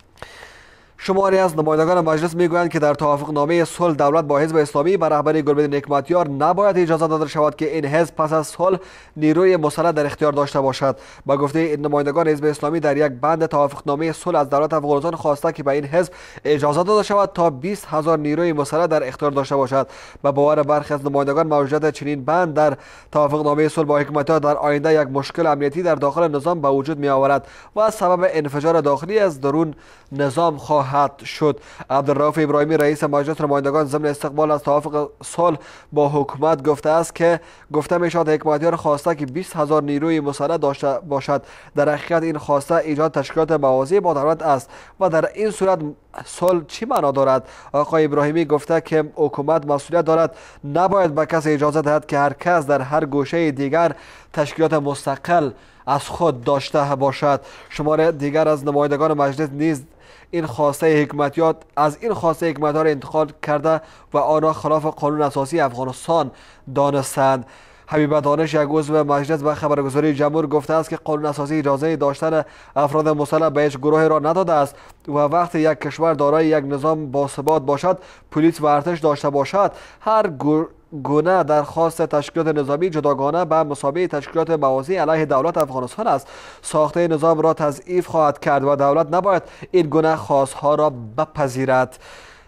شماری از نمایندگان مجلس میگویند که در توافق نامه صلح دولت با حزب اسلامی بر رهبری گلبدین نعمتیار نباید اجازه داده شود که این حزب پس از صلح نیروی مسلح در اختیار داشته باشد. با گفته نمایندگان حزب اسلامی در یک بند توافق نامه صلح از دولت افغانستان خواسته که به این حزب اجازه داده شود تا بیست هزار نیروی مسلح در اختیار داشته باشد. به باور برخی از نمایندگان موجودیت چنین بند در توافق نامه صلح با حکومتیار در آینده یک مشکل امنیتی در داخل نظام به وجود می آورد و سبب انفجار داخلی از درون نظام خواهد شد. عبدالرؤوف ابراهیمی رئیس مجلس نمایندگان ضمن استقبال از توافق صلح با حکومت گفته است که گفته می شود حکومتیار خواسته که بیست هزار نیروی مسلح داشته باشد. در حقیقت این خواسته ایجاد تشکیلات موازی با دولت است و در این صورت صلح چی معنا دارد؟ آقای ابراهیمی گفته که حکومت مسئولیت دارد نباید به کسی اجازه دهد که هر کس در هر گوشه دیگر تشکیلات مستقل از خود داشته باشد. شمار دیگر از نمایندگان مجلس نیز این خواسته حکومتیار از این خواسته حکومتیار انتقاد کرده و آن را خلاف قانون اساسی افغانستان دانستند. حبیب دانش یک عضو مجلس به خبرگزاری جمهور گفته است که قانون اساسی اجازه داشتن افراد مسلح به هیچ گروهی را نداده است و وقتی یک کشور دارای یک نظام باثبات باشد، پلیس و ارتش داشته باشد، هر گونه درخواست تشکیلات نظامی جداگانه به مسابقه تشکیلات موازی علیه دولت افغانستان است. ساخته نظام را تضعیف خواهد کرد و دولت نباید این گونه خواستها را بپذیرد.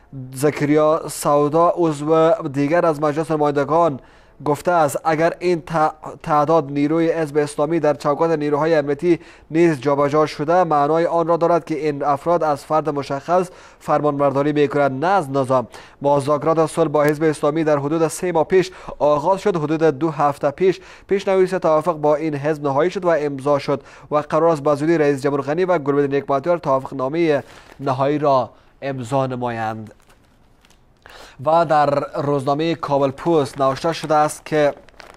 زکریا سودا عضو دیگر از مجلس نمایندگان گفته است اگر این تعداد نیروی حزب اسلامی در چوکات نیروهای امنیتی نیز جابجا شده، معنای آن را دارد که این افراد از فرد مشخص فرمانبرداری میکنند نه از نظام. مذاکرات صلح با حزب اسلامی در حدود سه ماه پیش آغاز شد. حدود دو هفته پیش پیشنویس توافق با این حزب نهایی شد و امضا شد و قرار است به زودی رئیس جمهور غنی و گلبدین نعمتیار توافق نامه نهایی را امضا نمایند. و در روزنامه کابل پست نوشته شده است که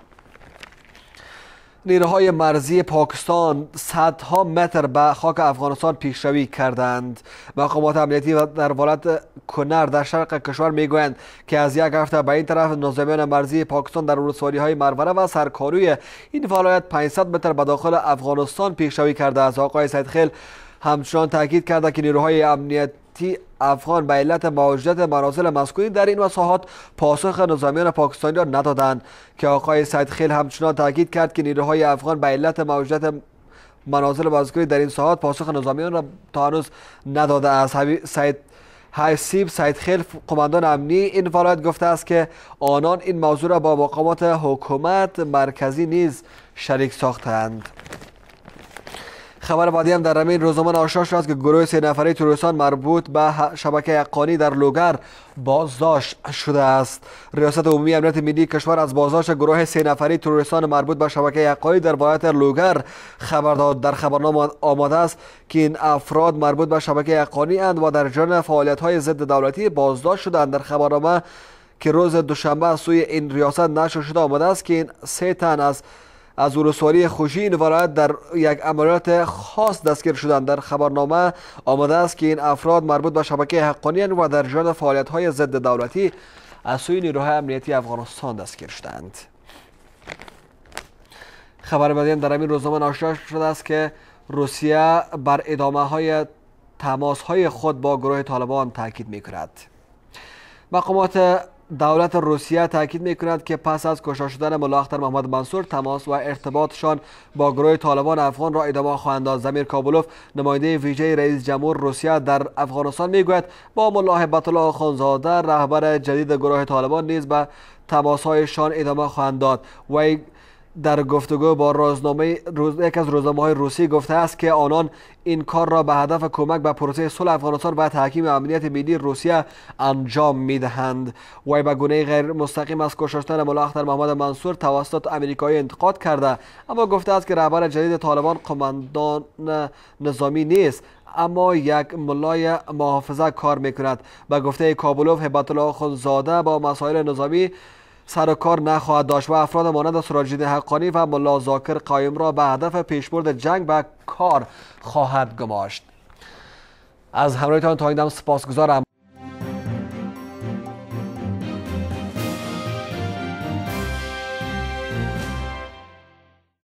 نیروهای مرزی پاکستان صدها متر به خاک افغانستان پیشروی کردند. مقامات امنیتی در ولایت کنر در شرق کشور میگویند که از یک هفته به این طرف نظامیان مرزی پاکستان در ولسوالی‌های مروره و سرکاروی این ولایت پانصد متر به داخل افغانستان پیشروی کرده است. آقای سیدخیل همچنان تاکید کرده که نیروهای امنیتی افغان به علت موجودیت منازل مسکونی در این مساحات پاسخ نظامیان پاکستانی را ندادند که آقای سیدخیل همچنان تاکید کرد که نیروهای افغان به علت موجودیت منازل مسکونی در این ساحات پاسخ نظامیان را تا هنوز نداده است. سید حسیب سیدخیل قماندان امنی این ولایت گفته است که آنان این موضوع را با مقامات حکومت مرکزی نیز شریک ساختند. خبر بعدی هم در همین روزنامه آشکار شده است که گروه سه نفره تروریستان مربوط به شبکه حقانی در لوگر بازداشت شده است. ریاست عمومی امنیت ملی کشور از بازداشت گروه سه نفره تروریستان مربوط به شبکه حقانی در ولایت لوگر خبر داد. در خبرنامه آمده است که این افراد مربوط به شبکه حقانی اند و در جریان فعالیت‌های ضد دولتی بازداشت شدند. در خبرنامه که روز دوشنبه از سوی این ریاست نشر شده آمده است که این سه تن از از ولسوالی خوشی این ولایت در یک عملیات خاص دستگیر شدند. در خبرنامه آمده است که این افراد مربوط به شبکه حقانی و در جریان فعالیت‌های ضد دولتی از سوی نیروهای امنیتی افغانستان دستگیر شدند. خبر بعدی در همین روزنامه آشکار شده است که روسیه بر ادامه های تماس های خود با گروه طالبان تاکید می‌کند. مقامات دولت روسیه تاکید می‌کند که پس از کشته شدن ملا اختر محمد منصور تماس و ارتباطشان با گروه طالبان افغان را ادامه خواهند داد. زمیر کابلوف نماینده ویژه رئیس جمهور روسیه در افغانستان میگوید با ملا هیبت الله آخوندزاده رهبر جدید گروه طالبان نیز به تماس‌هایشان ادامه خواهند داد. و در گفتگو با روزنامه روز یک از روزنامه‌های روسی گفته است که آنان این کار را به هدف کمک به پروسه صلح افغانستان و تحکیم امنیت ملی روسیه انجام می‌دهند. وی به گونه غیر مستقیم از کشته شدن ملا اختر محمد منصور توسط آمریکایی انتقاد کرده، اما گفته است که رهبر جدید طالبان قماندان نظامی نیست اما یک ملای محافظه کار می‌کند. به گفته کابلوف هیبت الله آخوندزاده با مسائل نظامی سر و کار نخواهد داشت و افراد مانند سراج‌الدین حقانی و ملا ذاکر قایم را به هدف پیشبرد جنگ به کار خواهد گماشت. از همراهیتان تا این دم سپاسگزارم.